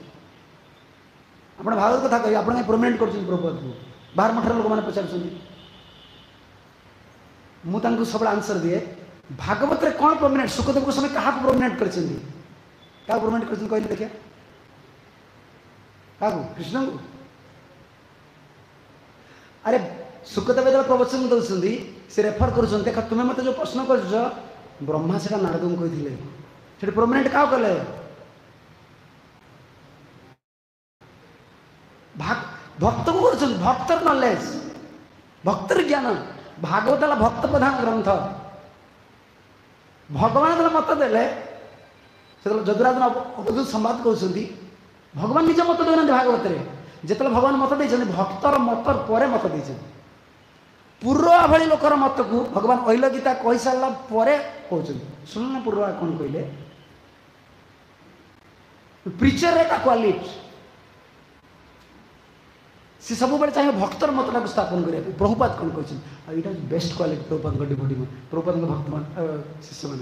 आप भागवत कथा कहे आप प्रोमिनेंट कर प्रभुपद को बाहर मठार लोक मैंने पचार मुझे सब आंसर दिए भागवत रे कौन प्रोमिनेंट सुखदेव गोस्वामी क्या प्रोमिनेंट कर प्रोमिनेंट कर कहले देखिए क्या कृष्ण को अरे सुखदेव जो प्रवचन दौरान से रेफर कर देख तुम्हें मत जो प्रश्न कर ब्रह्मा से नारद को कही प्रोमिनेंट क्या कले भक्त को भक्तर नॉलेज भक्तर ज्ञान भागवत भक्त प्रधान ग्रंथ भगवान जो मत देले जदुराज अवधूत संवाद कहते भगवान निज मत देना भागवत जिते भगवान मत देते भक्तर मत पर मत देते पूर्वा भली लोकर मत को भगवान अहिल गीता कही सारा कहते शुणुना पूर्वा कौन कहले प्रीचर का क्वालिटी सी सब बेले चाहिए भक्तर मतटा को स्थापन करें प्रभुपाद कौन कहते यहाँ best quality Prabhupada devotee Prabhupada भक्त शिष्य मान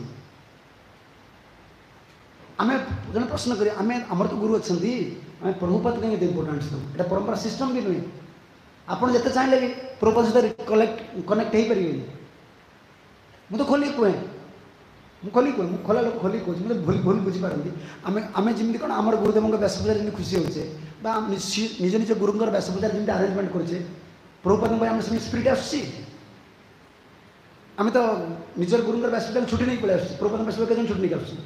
आम जन प्रश्न करें आम आमर तो गुरु अच्छा आम प्रभुपाद कहीं इम्पोर्टेन्स दो ये परंपरा सिस्टम भी नुहे आपड़ जिते चाहिए भी प्रभुपाद सहित कनेक्ट हो पारे मुझे तो खोलिक कहे मुझे खोला लोक खोलिक कहूँ मतलब भूल भूल बुझीपारती आम आम जमी कौन आम गुरुदेव वेशभूषा जमी खुशी होचे निज निज गुरुंर वेशभूषा जमी आरेंजमेंट करे प्रभुपाद स्पिरिट आम तो निजर गुरुंर वेशभूषा छुट्टी नहीं पलि आस प्रभुपाद वेशभूषा के छुट्टी नहीं आस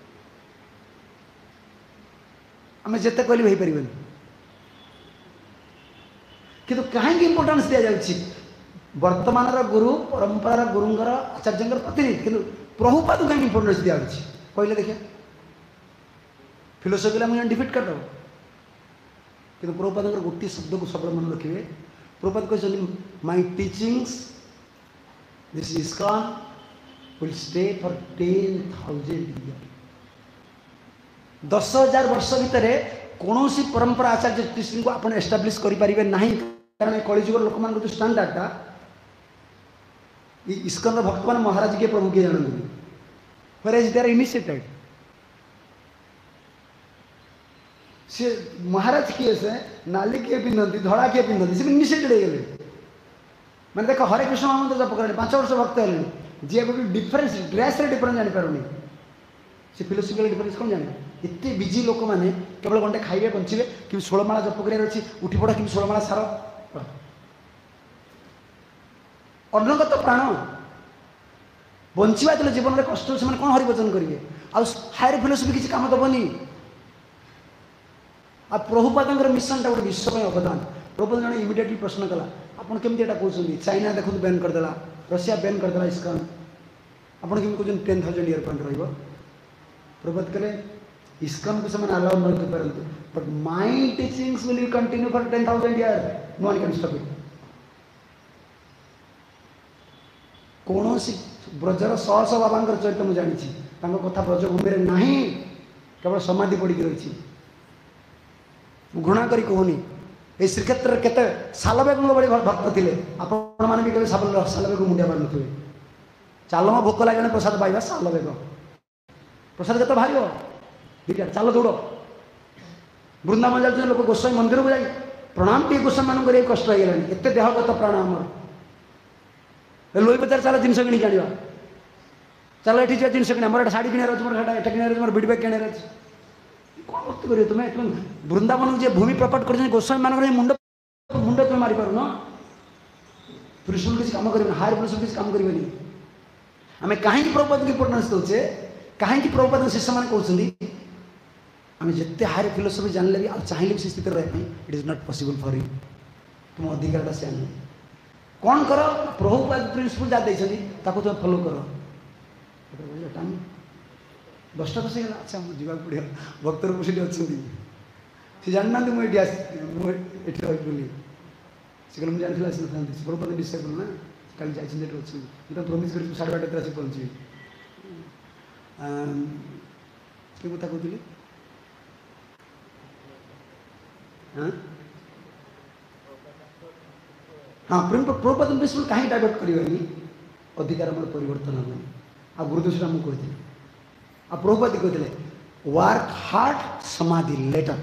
आम जिते कहली हो पारे कि कहीं इम्पोर्टेन्स दि जाए वर्तमान गुरु परंपरार गुरुंर आचार्य प्रतिनिधि कि प्रभुपाद कहीं इम्पोर्टेन्स दि जाए कहले देखिए फिलोसफी मुझे डिफिट करदेव कि प्रभुपाद गोटे शब्द को सब मन रखिए प्रभुपाद कहते my teachings this ISKCON will stay for 10,000 years 10,000 वर्ष भितर कौन परंपरा आचार्य टीचिंग को आप एस्टाब्लीश करें ना कारण कलिजुग लोक मान जो स्टांडार्डटा इस्कन भक्त मान महाराज किए प्रभु किए जानते वेयर इज देयर इनिशिएटेड सी महाराज किए से नाली किए पिंधती धड़ा किए पिंधती सी इनिशिएटेड हो गए मैंने देख हरे कृष्ण महामंत्र जप करें 5 वर्ष भक्त है जी गोटे डिफरेन्स ड्रेस डिफरेन्स जानीपारे से फिलोसफिकल डिफरेन्स कौन जाने इतने बिजी लोक मैंने केवल घंटे खाइबे बंचे कि 16 माला जप कर उठी पड़ा कि 16 माला सार अन्नगत प्राण बंचा जो जीवन में कष्ट से कौन हरिभजन करेंगे हायर फिलोसफी किसी काम दबनी आ प्रभुपाद मिशनटा गोटे विश्व में अवदान प्रभुपाद जन इमिडिएटली प्रश्न कला आपड़ केमी यहाँ कहते चाइना देखो बैन करदेला रशिया बैन करदेला इस्कन आपड़ केमी कहते 10,000 year पॉइंट प्रभुपाद कहले इस्कन को से अलाउ न पारतु but my teachings will you continue for 10,000 years no one can stop it कौन ब्रजर 100 बाबा चरित्र मुझे जानी कथा ब्रजभूमि में नहीं, केवल समाधि पड़ी रही। घृणा करी कहूनी ये श्रीक्षेत्र केते सालबेग बड़ी भक्त थे। आपण मैंने भी कभी सालबेग मुंडिया मार नुवे चल म भोक लगे प्रसाद पाइबा सालबेग प्रसाद के बाहर दीटा चल दौड़ वृंदावन जाते लोक गोस्वामी मंदिर को जाए प्रणाम टी गोस्वामी मान कर कष्ट हो गलानी एत देहगत प्राण आमर लोई बजार चल जिन कि आना चल ये जिन कि मोर शाढ़ी किणार अच्छे मोर एट किणार मोर बिड बैग किणार अच्छे कौन भक्ति कर तुम्हें वृंदावन जो भूमि प्रकट कर गोस्वामी मान मुंड मुंड तुम मारी पार न प्रिंसिपल किसी कम कर हायर प्रिंसिपल किसी कम कर आम कहीं प्रभुपाद की इम्पोर्टेंस दौचे कहीं प्रभुपाद शिष्य मैंने कहते आम जिते हायर फिलोसफी जानले भी चाहिए भी से स्थित रहा it is not possible for you तुम अधिकार से आन कौन कर प्रभुपाद प्रिंसिपल जहाँ देखते तुम फॉलो कर 10टा तो सही अच्छा मुझे जावाक पड़े भक्त रूप से अच्छा सी जानना मुझे रही से मुझे जानी आसी ना प्रभुपाद डिसाइबल ना कल जाइए अच्छी प्रमिश कर 12:30 आसी पहुँची कि कथा कहती हाँ प्रभुपाद प्रिंसिपल कहीं डाइवर्ट करवानी अधिकार मोर परिवर्तन हम आ गुरुदेव से मुझे कहते आ प्रभुपाद कहते वर्क हार्ड समाधि लेटर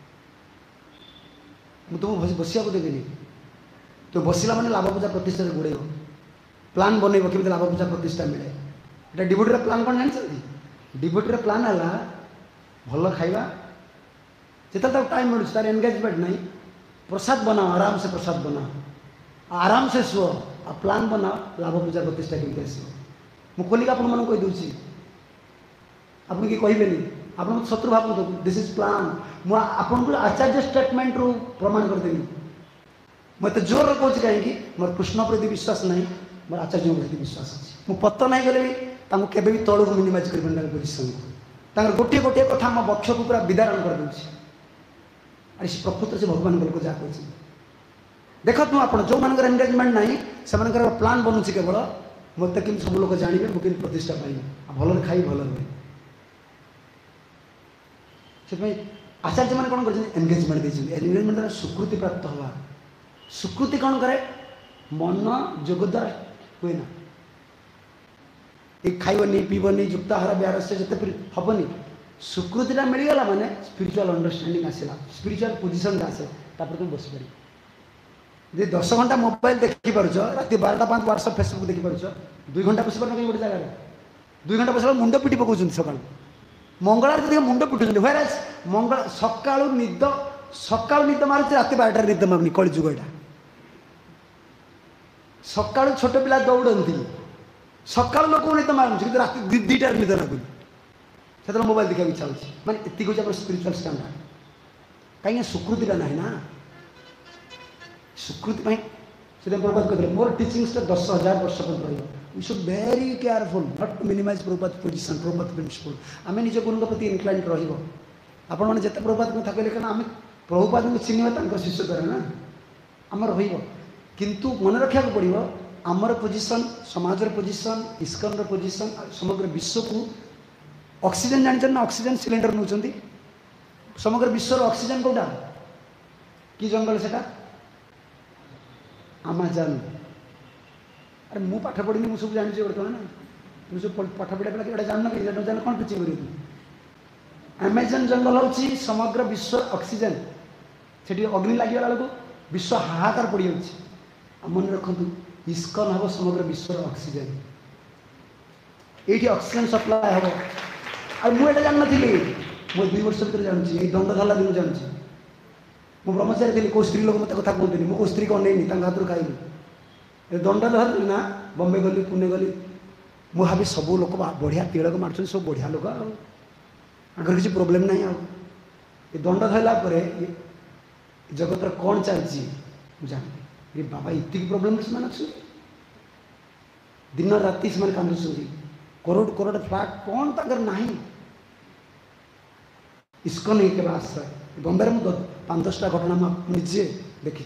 मुझे तुमको बसिया देवी तो बसला मैंने लाभ पूजा प्रतिष्ठा गोड़े प्लान बनइब केमी लाभ पूजा प्रतिष्ठा मिले ये डिवोटी प्लान कौन जानते डिवोटी प्लान है भल खाइबा जितना तक टाइम मिलूँ तार एंगेजमेंट नहीं प्रसाद बनाओ आराम से प्रसाद बनाओ आराम से शुओ आ प्लान बनाओ लाभ पूजा प्रतिष्ठा केमी आस मुझे खोलिक आप कहीदे आप कि कहे आप शत्रु भाव दिस इज प्लान मुझे आचार्य स्टेटमेंट रू प्रमाण करदेवी मत जोर कौच कहीं मोर कृष्ण प्रति विश्वास नहीं मोर आचार्य प्रति विश्वास अच्छे मुझे पत्ता नहीं गले भी केवे भी तौक मिनिमाइज कर पोजिशन गोटे गोटे कथा मो बक्ष को पूरा विदारण कर दूसरी अरे प्रकृत से भगवान को जहाँ कही देख तु आप जो मान एंगेजमेंट ना से प्लान बनूँ केवल मत कि सब लोग जानवे मुझे प्रतिष्ठा पाइबी भल खाई भल रुहे से आचार्य मैंने कौन कर एंगेजमेंट एंगेजमेंट द्वारा स्वीकृति प्राप्त हवा स्वीकृति कौन करे मन जोग द्वारा हुए ना ये खाइबनी पीबनी युक्ताहार व्यार से जिते हेनी स्वीकृतिटा मिलगला माने स्पिरिचुअल अंडरस्टैंडिंग आसला स्पिरिचुअल पोजिशन आसे तुम बस पार जी 10 घंटा मोबाइल देखी पार्छ रात 12:05 व्हाट्सएप फेसबुक देखी पार्छ 2 घंटा बस पार कहीं गोटे जगह 2 घंटा बस मुंड पिटी पकाउछ सका मंगलार देखिए मुंड पिटुଛନ୍ତି व्हेयरएज मंगल सकाळु निद मारुछ रात 12टार निद मारुनी कଳି जुग एटा सकाळु छोट पिला दौड़ती सकाळु लोक निद मारुछ कि रात 2टार निद लागुनी से मोबाइल देखा इच्छा होती माने एति हूँ आप स्पिरिचुअल स्टैंडर्ड कहीं स्वीकृतिटा ना ना स्वीकृति से प्रभुपाद कहते मोर टीचिंग्स 10,000 वर्ष पर्यटन we should very careful not minimize Prabhupada position Prabhupada principle आम निज गुरु प्रति इनक्लाइंड आपण मैंने जिते प्रभुपाद कथा कहले क्या आम प्रभुपाद को चिन्ह शिष्य द्वारा ना आम किंतु मन रखा पड़ो आमर पोजिशन समाज पोजिशन इस्कन पोजिशन समग्र विश्व को ऑक्सीजन जान ना ऑक्सीजन सिलेंडर नौ समग्र विश्वर ऑक्सीजन कौटा कि जंगल से आमाजन अरे मु पाठ पढ़ी मुझे सब जानी बर्तमान ना मुझे पाठ पढ़ा पिला कि जान कहीं न जान कौन पिछे कर आमाजन जंगल हूँ समग्र विश्व ऑक्सीजन से अग्नि लगे बेलू विश्व हाहाकार पड़ जाए मन रखु इस्कन हम समग्र विश्व ऑक्सीजन ये ऑक्सीजन सप्लाय हम और मुझे जान नी मुझे 2 वर्ष भर जानूँ दंड धरला दिन जानूँ मु ब्रह्मचारी थी कौ स्त्री लोग मत कथा कहते मुझे स्त्री को अनेनी हाथ खाइली दंड धरली ना बम्बे गली पुणे गली मु भावी सब लोग बढ़िया तिलक मार्च सब बढ़िया लोग आगर किसी प्रोब्लेम ना ये दंड धरला जगत कौन चलती मुझे बाबा इतनी प्रोब्लेम से दिन राति से कांदुंट करोड़ करोड़ फ्लैट कौन तक ना इसको नहीं के आश्रय बम्बे में 5-10टा घटना मुझे देखी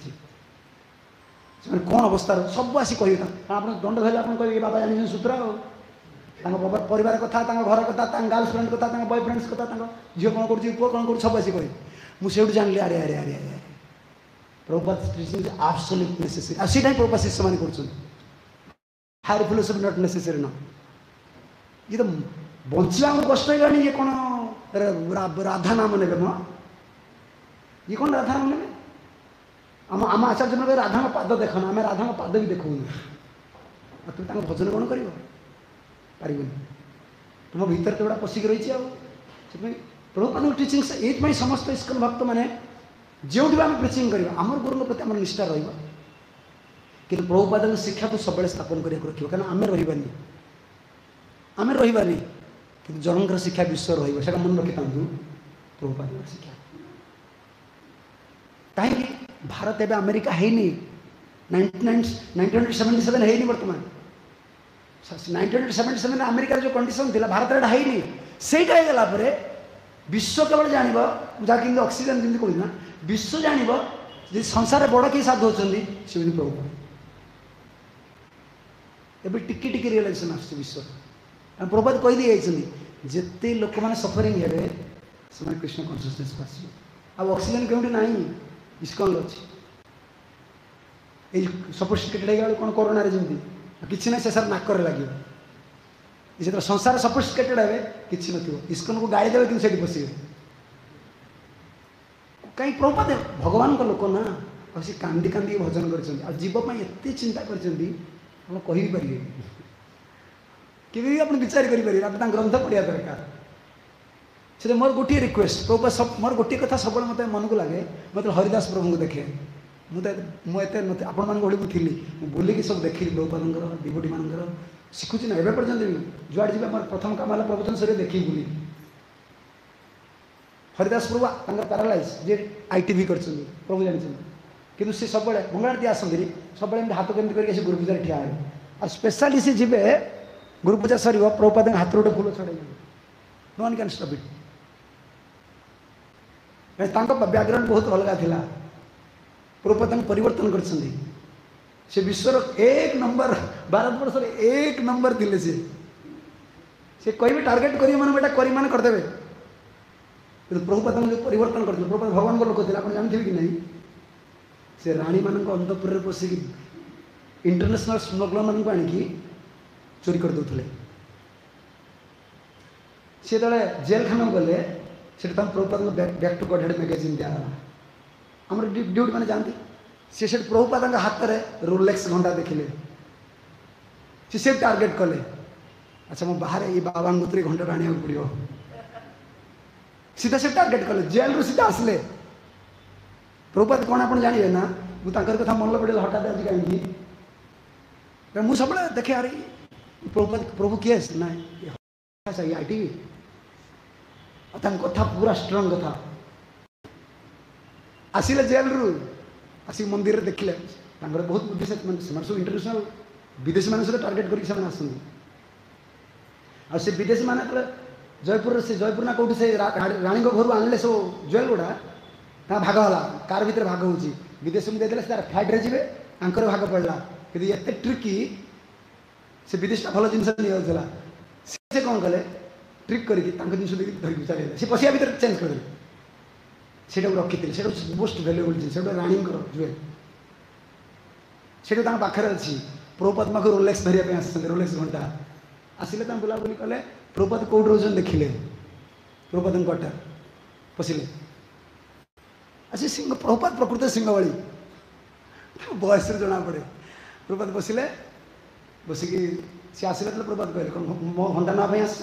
कौन अवस्था सब आसी कह आप दंड धरले आप कहे बाबा जानी सूत्र परिवार कथा घर कथा गर्लफ्रेंड कथा बॉयफ्रेंड्स कथा झील कौन कर पुआ कौन कर सब आस कहे मुझे जानी अरे अरे अरे अरे प्रभुपाद टीचिंग एब्सोल्यूट नेसेसरी आ सीटा प्रभुपाद शिष्य मैंने कर हायर फिलोसफी नॉट नेसेसरी ना ये तो बंचला कष्ट है ये कौन राधा नाम ने ये कौन राधा नाम ने आम आचार्य जन राधा पाद देखना आम राधा पाद भी देखू तुम भजन कौन कर तुम भीतर तो पशिक रही प्रभुपाद टीचिंग ये समस्त इस्कन भक्त मैंने जो भी आम प्रिचिंग करवा आम गुरु प्रति आम निष्ठा रहा कि प्रभुपाद शिक्षा को सब स्थापन करके रखिए कहीं आम रही आम रही कि जनकर शिक्षा विश्व रहा मन रखी था प्रभुपाद शिक्षा कहीं भारत एवं अमेरिका है 1977 है बर्तमान 1977 अमेरिकार जो कंडीशन थी भारत है से विश्व केवल जान जहाँ ऑक्सीजन जमी कहना विश्व जान संसार बड़ किए साधु होती से प्रभुपाद एवं टिकी टिकी रियलाइजेशन आस विश्व प्रभुपाद कहीदे जाइए जिते लोक मैंने सफरिंग हे से कृष्ण कन्सियसनेस को आस ऑक्सीजन क्यों ना इस्कन अच्छी सपोस्टिकेटेड कौन कोरोना जमी किसी ना से सर नाकर लगे जो संसार सपोस्टिकेटेड हे कि इस्कन को गाड़ी देवे कि पशे कहीं प्रभुपाद भगवान का लोक ना सी कांदी कांदी भजन कर चिंता कर कही पारे कि विचार करेंगे आप ग्रंथ पढ़ा दरकार से मोर गोटे रिक्वेस्ट प्रभुपाद सब मोर गोटे कथा सब मत मन को लगे मतलब हरिदास प्रभु को देखे मुझे आपण मान थी बुलिकी सब देखी प्रभुपाद डिवोटी मान शिखुची ना एवं पर्यटन भी जुआड़े जी प्रथम कम है प्रवचन सर देखी बुली हरिदास प्रभु पैरालाइज जे ITV कर प्रभु जानी कि सी सब मंगलारती आसती सब हाथ केमती करके गुरु पूजा ठिया और स्पेशली सी जी गुरु पूजा सर प्रभुपाद हाथ गोटे फूल छड़े no one can stop it background बहुत अलग था प्रभुपाद परिवर्तन कर विश्वर एक नंबर भारत वर्ष एक नंबर थे से कह टार्गेट करेंगे मैंने बेटा करी मैंने करदे प्रभुपाद जो परिवर्तन करते प्रभुपाद भगवान को लोक थे आप जानते कि नहीं से राणी मान अंतपुर पशिकी इंटरनेशनल स्मगलर मान आणिकी चोरी कर दौले सी जो जेल खाना गले से Prabhupada back to Godhead magazine दिया आम ड्यूटी मैंने जानते सी प्रभुपाद हाथ में रोलेक्स घंटा देखिले सी टार्गेट कले अच्छा मो बाहर ये बाबा गुतरी घंटा आने पड़ो सीधा से टार्गेट कले जेल रू सीधा आसले प्रभुपाद कौन आप जानवे ना मुझे कथा मन पड़े हठात आज कहीं मुझे सब देखे अरे प्रभुपाद प्रभु किए ना ITV कथा पूरा स्ट्रंग कथा आसिले जेल रू आसिक मंदिर देखिले बहुत बुद्धि से सब इंटरनेशनल विदेशी मान सहित टार्गेट कर विदेशी मान जयपुर से जयपुर ना कौटी से राणी घर आनले सब ज्वेल गुड़ा भाग है कार भर भाग हो विदेश में देते फ्लाइट रे जी आंकर भाग पड़ा कि ये ट्रिकी से विदेश भल जिन नहीं से कौन कले ट्रिक करके जिन धरिक चल सी पशिया भर चेंज करदे से रखी से मोस्ट भैल्युएबल जिन राणी ज्वेल से पाखे अच्छी प्रभुपाद पाख रोलेक्स धरने आस रोलेक्स घंटा आसिले बुलाबुली कले प्रभुपाद कौट रोज देखिले प्रभुपाद क्वार्टर पशिले अच्छे सिंह प्रभुपाद प्रकृत सिंह भाई बयस जना पड़े प्रभुपाद बसिले बसिकी सी आसिले प्रभुपाद कहले कौन मो घंटा ना आस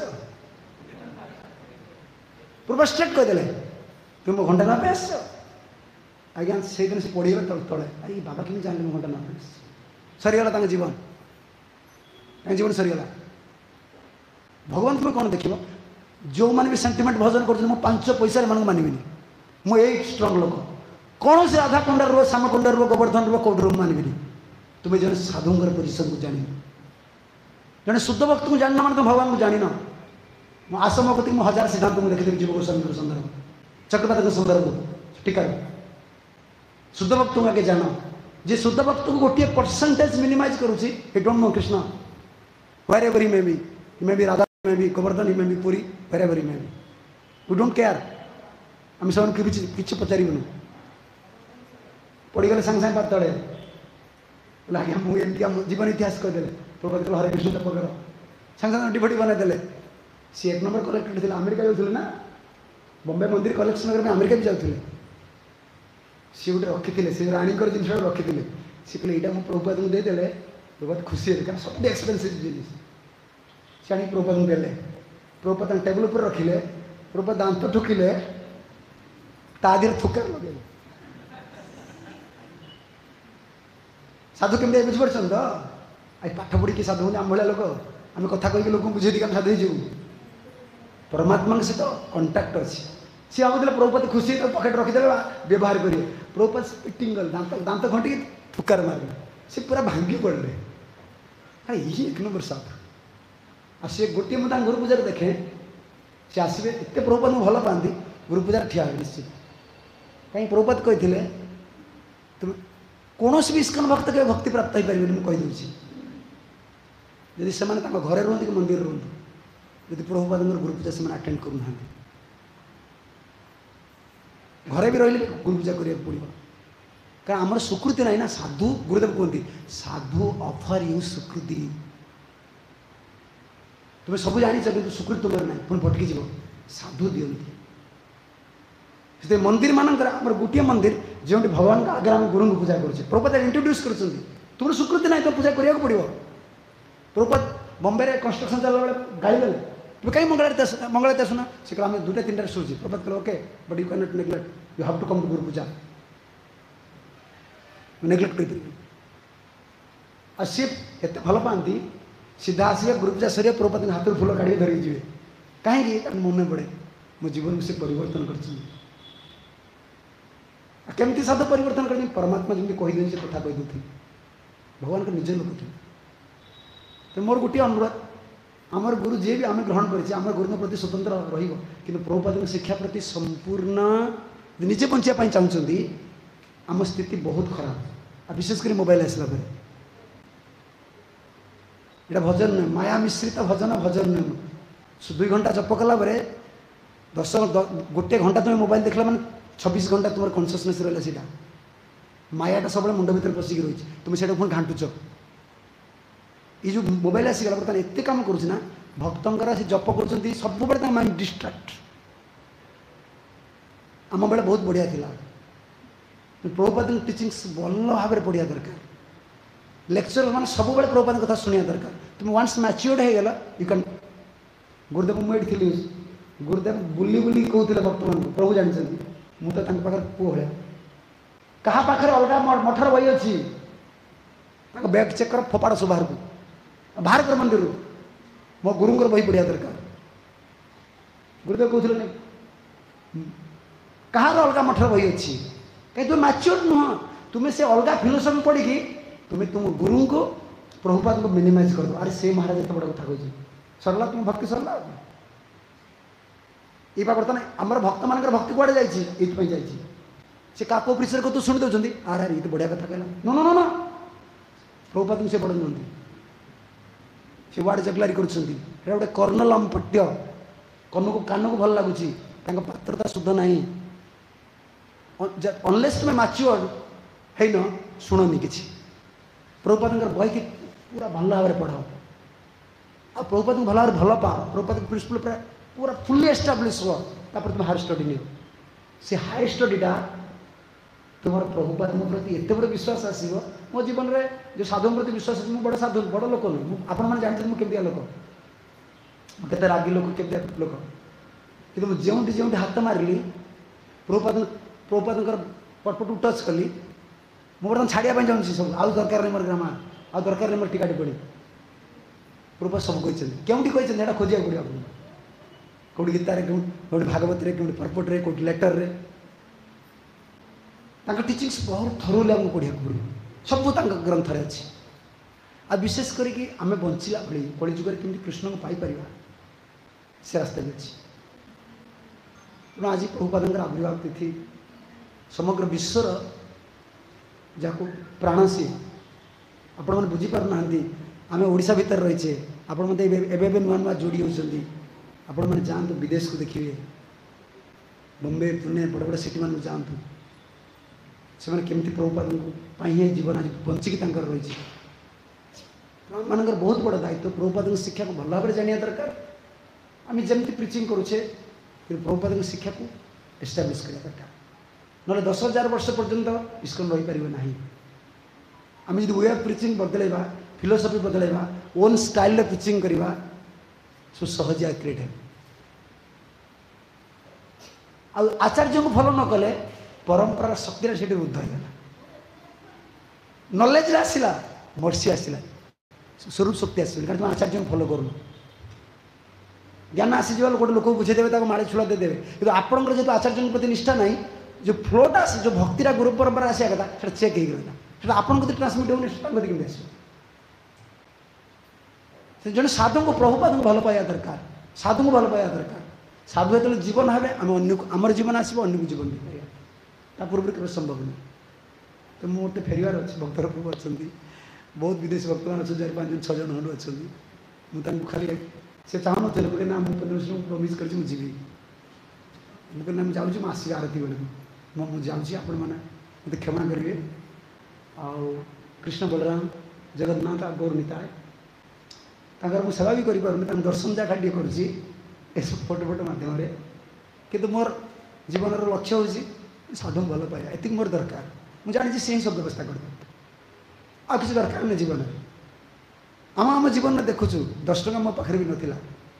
प्रभुपाद स्ट्रेट कहीदेले तुम मो घंटा ना आस आज्ञा से दिन से पढ़े तले अरे बाबा कि जानले मो घंटा ना सरीगला जीवन जीवन सरीगला भगवान तुम कौन देख जो मैंने भी सेंटिमेंट भजन कर 5 पैसा मानविनी मुझे स्ट्रंग लोक कौन से राधा कुंडर रो श्याम कुंडर रो गोवर्धन रो कौट रो मानविनी तुम्हें जन साधुंर पोजिशन को जान जन शुद्ध भक्त को जानना मान तुम भगवान को जान आसम गति मुझे 1000 सिद्धांत को देखी जीव गोस्वामी संदर्भ चक्रपात संदर्भ टीका शुद्ध भक्त को आगे जान जे शुद्ध भक्त को गोटे परसेंटेज मिनिमाइज करुँची don't know Krishna wherever he may be may be Radha, may be Govardhan, may be Puri, wherever may be, we don't care. आम सब किसी पचारूँ पड़गले सांगे सांगे पात तले आज्ञा मुझे जीवन इतिहास करदे प्रभुपाद कहले हरे कृष्ण जप कर सांगे सांगे डिभोटी बनईदे। सी 1 नंबर कलेक्टर थे, अमेरिका जाऊे ना, बम्बे मंदिर कलेक्शन करने अमेरिका भी जाते। सी गोटे रखी से राणी जिन रखी सी कहले यहाँ मुझे प्रभुपाद को देदेले, प्रभुपाद खुशी है क्या सब एक्सपेंसिव जिन से आनी प्रभुपाद को देले। प्रभुपाद टेबुल पर रखिले, प्रभुपाद दांत ठुकिले, तादे थुकार लगे। साधु केमी बुझीपार तो आई पाठ पढ़ी कि साधु आम भाया लोक आम कथा कहीकि लोक बुझे कि साधु हो परमात्मा सहित कंटाक्ट अच्छी। सी भावुले प्रभुपाद खुशी पकेट रखीदे व्यवहार करेंगे। प्रभुपाद स्पिटिंग गले दांत दांत घंटी थुकार मारे सी पूरा भांगी पड़े। अरे ये 1 नंबर साधु। आ सी गोटे मुझे गुरु पूजार देखे सी आसवे एत प्रभुपाद को भल पाती गुरु पूजार ठिया निश्चित कहीं प्रभुपाद कही तुम कौन भी इस्कन भक्त के भक्ति प्राप्त हो पारे मुझे कहीदे। यदि से घरे रुहत कि मंदिर रुहतु यदि प्रभुपाद गुरु पूजा से अटेंड करूना घरे भी रही गुरु पूजा करा पड़ो कारण आमर स्वीकृति ना साधु गुरुदेव कहते साधु ऑफर यू स्वीकृति तुम सब जानी कि स्वीकृति तुम ना पुणी भटकी जीव साधु दिखती से मंदिर मानकर आम गोटे मंदिर जो भगवान आगे आम गुरु पूजा करें प्रभुपाद इंट्रोड्यूस कर तुम स्वीकृति ना तो पूजा करा पड़ो। प्रभुपाद बम्बे में कंस्ट्रक्शन चलने बेले गाड़ी देले तुम कहीं मंगलवार आसुना से कह 2-3 शुची प्रभुपाद कहले okay but you can not neglect you have to come to guru puja neglect कर सी एत भल पाती सीधा आसवे गुरु पूजा सर प्रभुपाद हाथ फूल काढ़ी धरिक जी कहीं मन पड़े मो जीवन को से परिवर्तन कर केमती साधु परिवर्तन कर परमात्मा जमी कहीदे से कथा कहीदे भगवान को निज लोक थे। तो मोर गोटे अनुरोध आमर गुरु जी भी आम ग्रहण कर गुरु प्रति स्वतंत्र रही प्रभुपाद शिक्षा प्रति संपूर्ण निजे बचापी चाहते आम स्थिति बहुत खराब विशेषकर मोबाइल आसला यहाँ भजन नुह माया मिश्रित भजन भजन नुह 2 घंटा जप कला 1 घंटा तुम मोबाइल देखला मैंने 26 घंटा तुम कनसीयसनेस रहा सीटा मायाटा सब मुंड भर पशिक रही तुम से पुणी घाटुच ये जो मोबाइल आसीगला बर्तमान एत कम करुना भक्तर से जप कर सब माइंड डिस्ट्राक्ट आम बेले बहुत बढ़िया था प्रभुपाद टीचिंग्स भल भाव में पढ़िया दरकार लेक्चर मैंने सब प्रभुपाद कथा शुणा दरकार तुम वन्स मैच्योर्ड हो गला यू कैन गुरुदेव मुझे थी गुरुदेव बुली बुली कहते भक्त मान प्रभु जानते मुझे पाखे पुओ भाया क्या पाखे अलग मठर बही अच्छी बैग चेक कर फोपाड़ सब बाहर कर मंदिर मो गुरुंर बही पढ़िया दरकार गुरुदेव कहते नहीं कहाँ अलग मठर बही अच्छी कहीं तुम मैच्योर नुह तुम्हें से अलग फिलोसफी पढ़ी तुम्हें तुम गुरु को प्रभुपाद को मिनिमाइज कर दो अरे से महाराज एत बड़ा कथा कही सरला तुम भक्ति सरला ये बर्तमान आम भक्त मान भक्ति कड़े जाइए से का प्रिसर को तो शुणी दौरान आर आर ये तो बढ़िया कथा कहला no no no no Prabhupada से पढ़ नुहति से वार्ड जगलारी कर गोटे कर्नल अम्पट्य कान को भल लगुच पात्रता शुद्ध ना अनलेस तुम मैच्योर है न शुणनी कि प्रभुपाद बही की पूरा भल भाव में पढ़ आ प्रभुपाद को भल भाव भल पाओ प्रभुपाद प्रिंसिपल पूरा फुल्ली एस्टाब्लीश हो तुम हायर स्टडी नहीं से हायर स्टडीटा तुम प्रभुपाद प्रति एत बड़े विश्वास आसो मो जीवन में जो साधु प्रति विश्वास मुझे बड़ा साधु बड़ लोक नुह आपण मैंने जानते मुझे लोक के रागी लोक के लोक कि जो हाथ मारिली प्रभुपाद पटपट टच कली मुझे बर्तमान छाड़िया चाहूँगी सब आउ दरकार नहीं मोर ग्राम आउ दरकार नहीं मोर टीका टिप्पणी प्रभुपाद सब कहते क्योंटी कहते खोजा पड़ो आप कौटी गीतार कौटी भागवत कौटी परपट कौटी लेटर रे टीचिंग्स बहुत थरोली आमको पढ़ा पड़ो सब ग्रंथ अच्छी आ विशेष करके आम बंचला भाई कली जुगर केमती कृष्ण को पाइपर से रास्ता भी अच्छी तेणु आज प्रभुपाद आविर्भाव तिथि समग्र विश्वर जहाँ प्राण सी आपण मैंने बुझीपार ना आम ओडिशा भितर रहीचे आपण मते एबे नुआ नुआ जोड़ी होचंदी आपण माने जानतु विदेश को देखिए बॉम्बे पुणे बड़ बड़ सिटी मान जानतु से माने केमती प्रभुपाद को ही जीवन आज बंचिकी तांकर रही मानकर बहुत बड़ दायित्व प्रभुपाद शिक्षा को भल भाव जाना दरकार आम जमी प्रिचिंग करुचे प्रभुपाद शिक्षा को एस्टाब्लीश करने दरकार ना 10,000 वर्ष पर्यंत इस्कन रही पार ना आम जो वे ऑफ प्रिचिंग बदलैबा फिलोसफी बदलैबा ओन स्टाइल प्रिचिंग करवा सब सहजिया क्रिएट है आचार्य को फॉलो न कले परंपरार शक्ति से रुद्ध होगा नॉलेज आसला मर्सी आसला स्वरूप शक्ति आस तुम आचार्य को फॉलो करूँ ज्ञान आसीज गोटे लोक बुझेदेवे माड़ी छुड़ा देदेवे कि आपंकर जो आचार्य प्रति निष्ठा ना जो फ्लोटा जो भक्तिटा गुरु परंपरा आसा कथा चेक हो गला आपन को ट्रांसमिट होने केमी आस जन साधु को प्रभुपाद को भल पाया दरकार साधु को भल पाया दरकार साधु जो जीवन है आम जीवन आसो अन्य को जीवन देता पूर्व केवल संभव नहीं तो मुझे फेरबार अच्छे भक्तर प्रभु अच्छा बहुत विदेशी भक्त मान अच्छे 4, 5, 6 जन खंड अच्छा मुझे खाली से चाहून बोले ना मुझे प्रमिज कर जी मुझे ना जाऊँगी आसवी आरती बेलू मुझे जाऊँगी आपण मैंने मत क्षमा करेंगे आउ कृष्ण बलराम जगन्नाथ गौर निताय तांकर मु सेवा भी करें दर्शन जहाँ खाली करुँची फोटो फोटो मध्यम किंतु मोर जीवन लक्ष्य हूँ साधु भल पाया ये मोर दरकार मुझे जानी से ही सब व्यवस्था कर आ किसी दरकार नहीं जीवन आम आम जीवन में देखुचु 10 टଙ୍କା मो पाखे भी नाला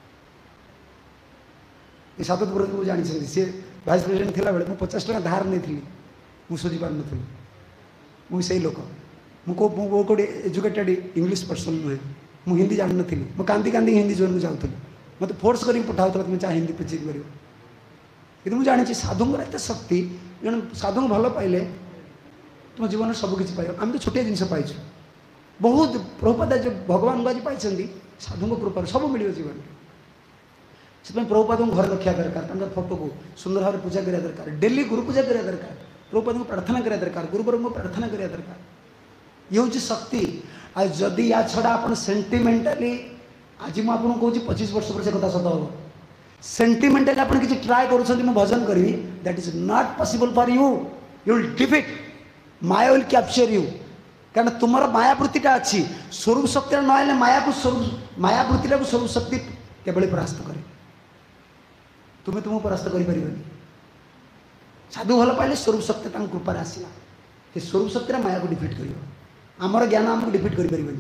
ये सातपुर को जानी सी भाइस प्रेसिडेंट थिला बेले 50 टଙ୍କା धार नहीं थी मुझे सोची पार नी मुझे लोक मुझे एजुकेटेड इंग्लिश पर्सन नुहे मुझे हिंदी जान नी मुझे कांदी कांदी हिंदी जोन को जाऊँ मत फोर्स करके पठाऊ तुम चाहे हिंदी प्रिचिंग कर कि मुझे जानी साधुंर एत शक्ति जन साधु भल पाइले तुम जीवन सबकि पाइब आम तो छोटिया जिन पाइछु बहुत प्रभुपाद जो भगवान को आज पाई साधु कृपा सब मिल जीवन से प्रभुपाद को घर रखा दरकार फोटो को सुंदर भाव पूजा करा दरकार डेली गुरु पूजा करा दरकार प्रभुपाद को प्रार्थना करा दरकार गुरुवर को प्रार्थना करा दरकार ये हूँ शक्ति आज जदि या छड़ा आप सेंटिमेंटाली आज मुझे कहूँ 25 वर्ष पर से कथा सत हम सेंटिमेंटाली आप किसी ट्राए कर भजन करी that is not possible for you you will defeat maya will capture you कारण तुम मायावृत्तिटा अच्छी स्वरूप शक्ति ना माया को स्वरूप मायावृत्तिटा को स्वरूप शक्ति केवल परास्त करे तुम्हें तुमको परास्त कर साधु भल पाइले स्वरूप शक्ति कृपा आसला ये स्वरूप शक्ति माया को डिफिट कर आमर ज्ञान आमको डिफिट कर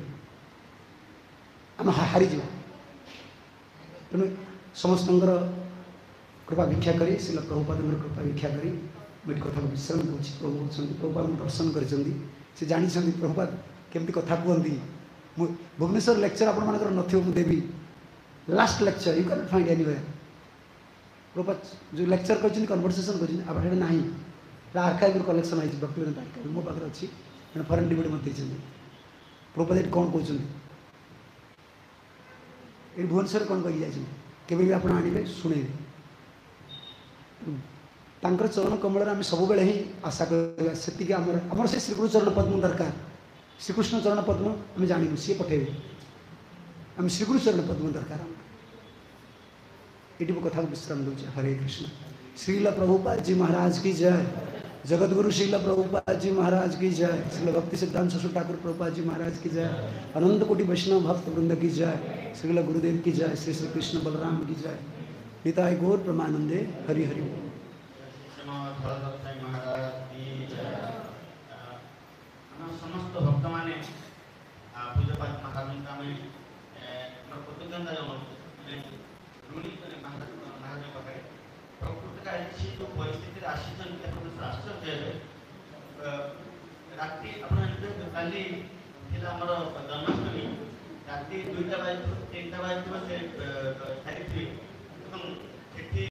हारी जा तेणु समस्त कृपा भिक्षा करी शिला प्रभुपाद कृपा भिक्षा करी मुझे कथा विश्राम दूसरी प्रभु प्रभुपाद दर्शन कर जानी प्रभुपाद केमती कथा कहती भुवनेश्वर लेक्चर आपर न देवी last lecture you can find anywhere Prabhupada जो लेक्चर कर कन्वर्सेशन कर ना archive collection I document archive मो पाखे अच्छी फरेन डिबेट मत प्रभुपाद ये कौन कहते ये भुवनेश्वर कौन कही जाए केवे भी आप आने शुणे तांकर चरण कमल आम सब बेले ही आशा कर से श्रीगुरु चरण पद्म दरकार श्रीकृष्ण चरण पद्म आम जानू सी पठेबे आम श्रीगुरु चरण पद्म दरकार ये कथा विश्राम दूचे हरे कृष्ण श्रील प्रभुपाद जी महाराज की जय जगतगुरु श्रील प्रभुपाद जी महाराज की जय श्रील भक्ति सिद्धांत सरस्वती ठाकुर प्रभुपाद जी महाराज की जय अनंत कोटि वैष्णव भक्त वृंद की जय श्रील गुरुदेव की जय श्री श्री कृष्ण बलराम की जय निताय गौर प्रमानंदे हरि हरि समस्त भक्त माने पूज्यपाद महाराज प्रकृति जो परिस्थिति आश्चर्य राति काली जन्माष्टमी राति 2टा बाजी 3टा बाजी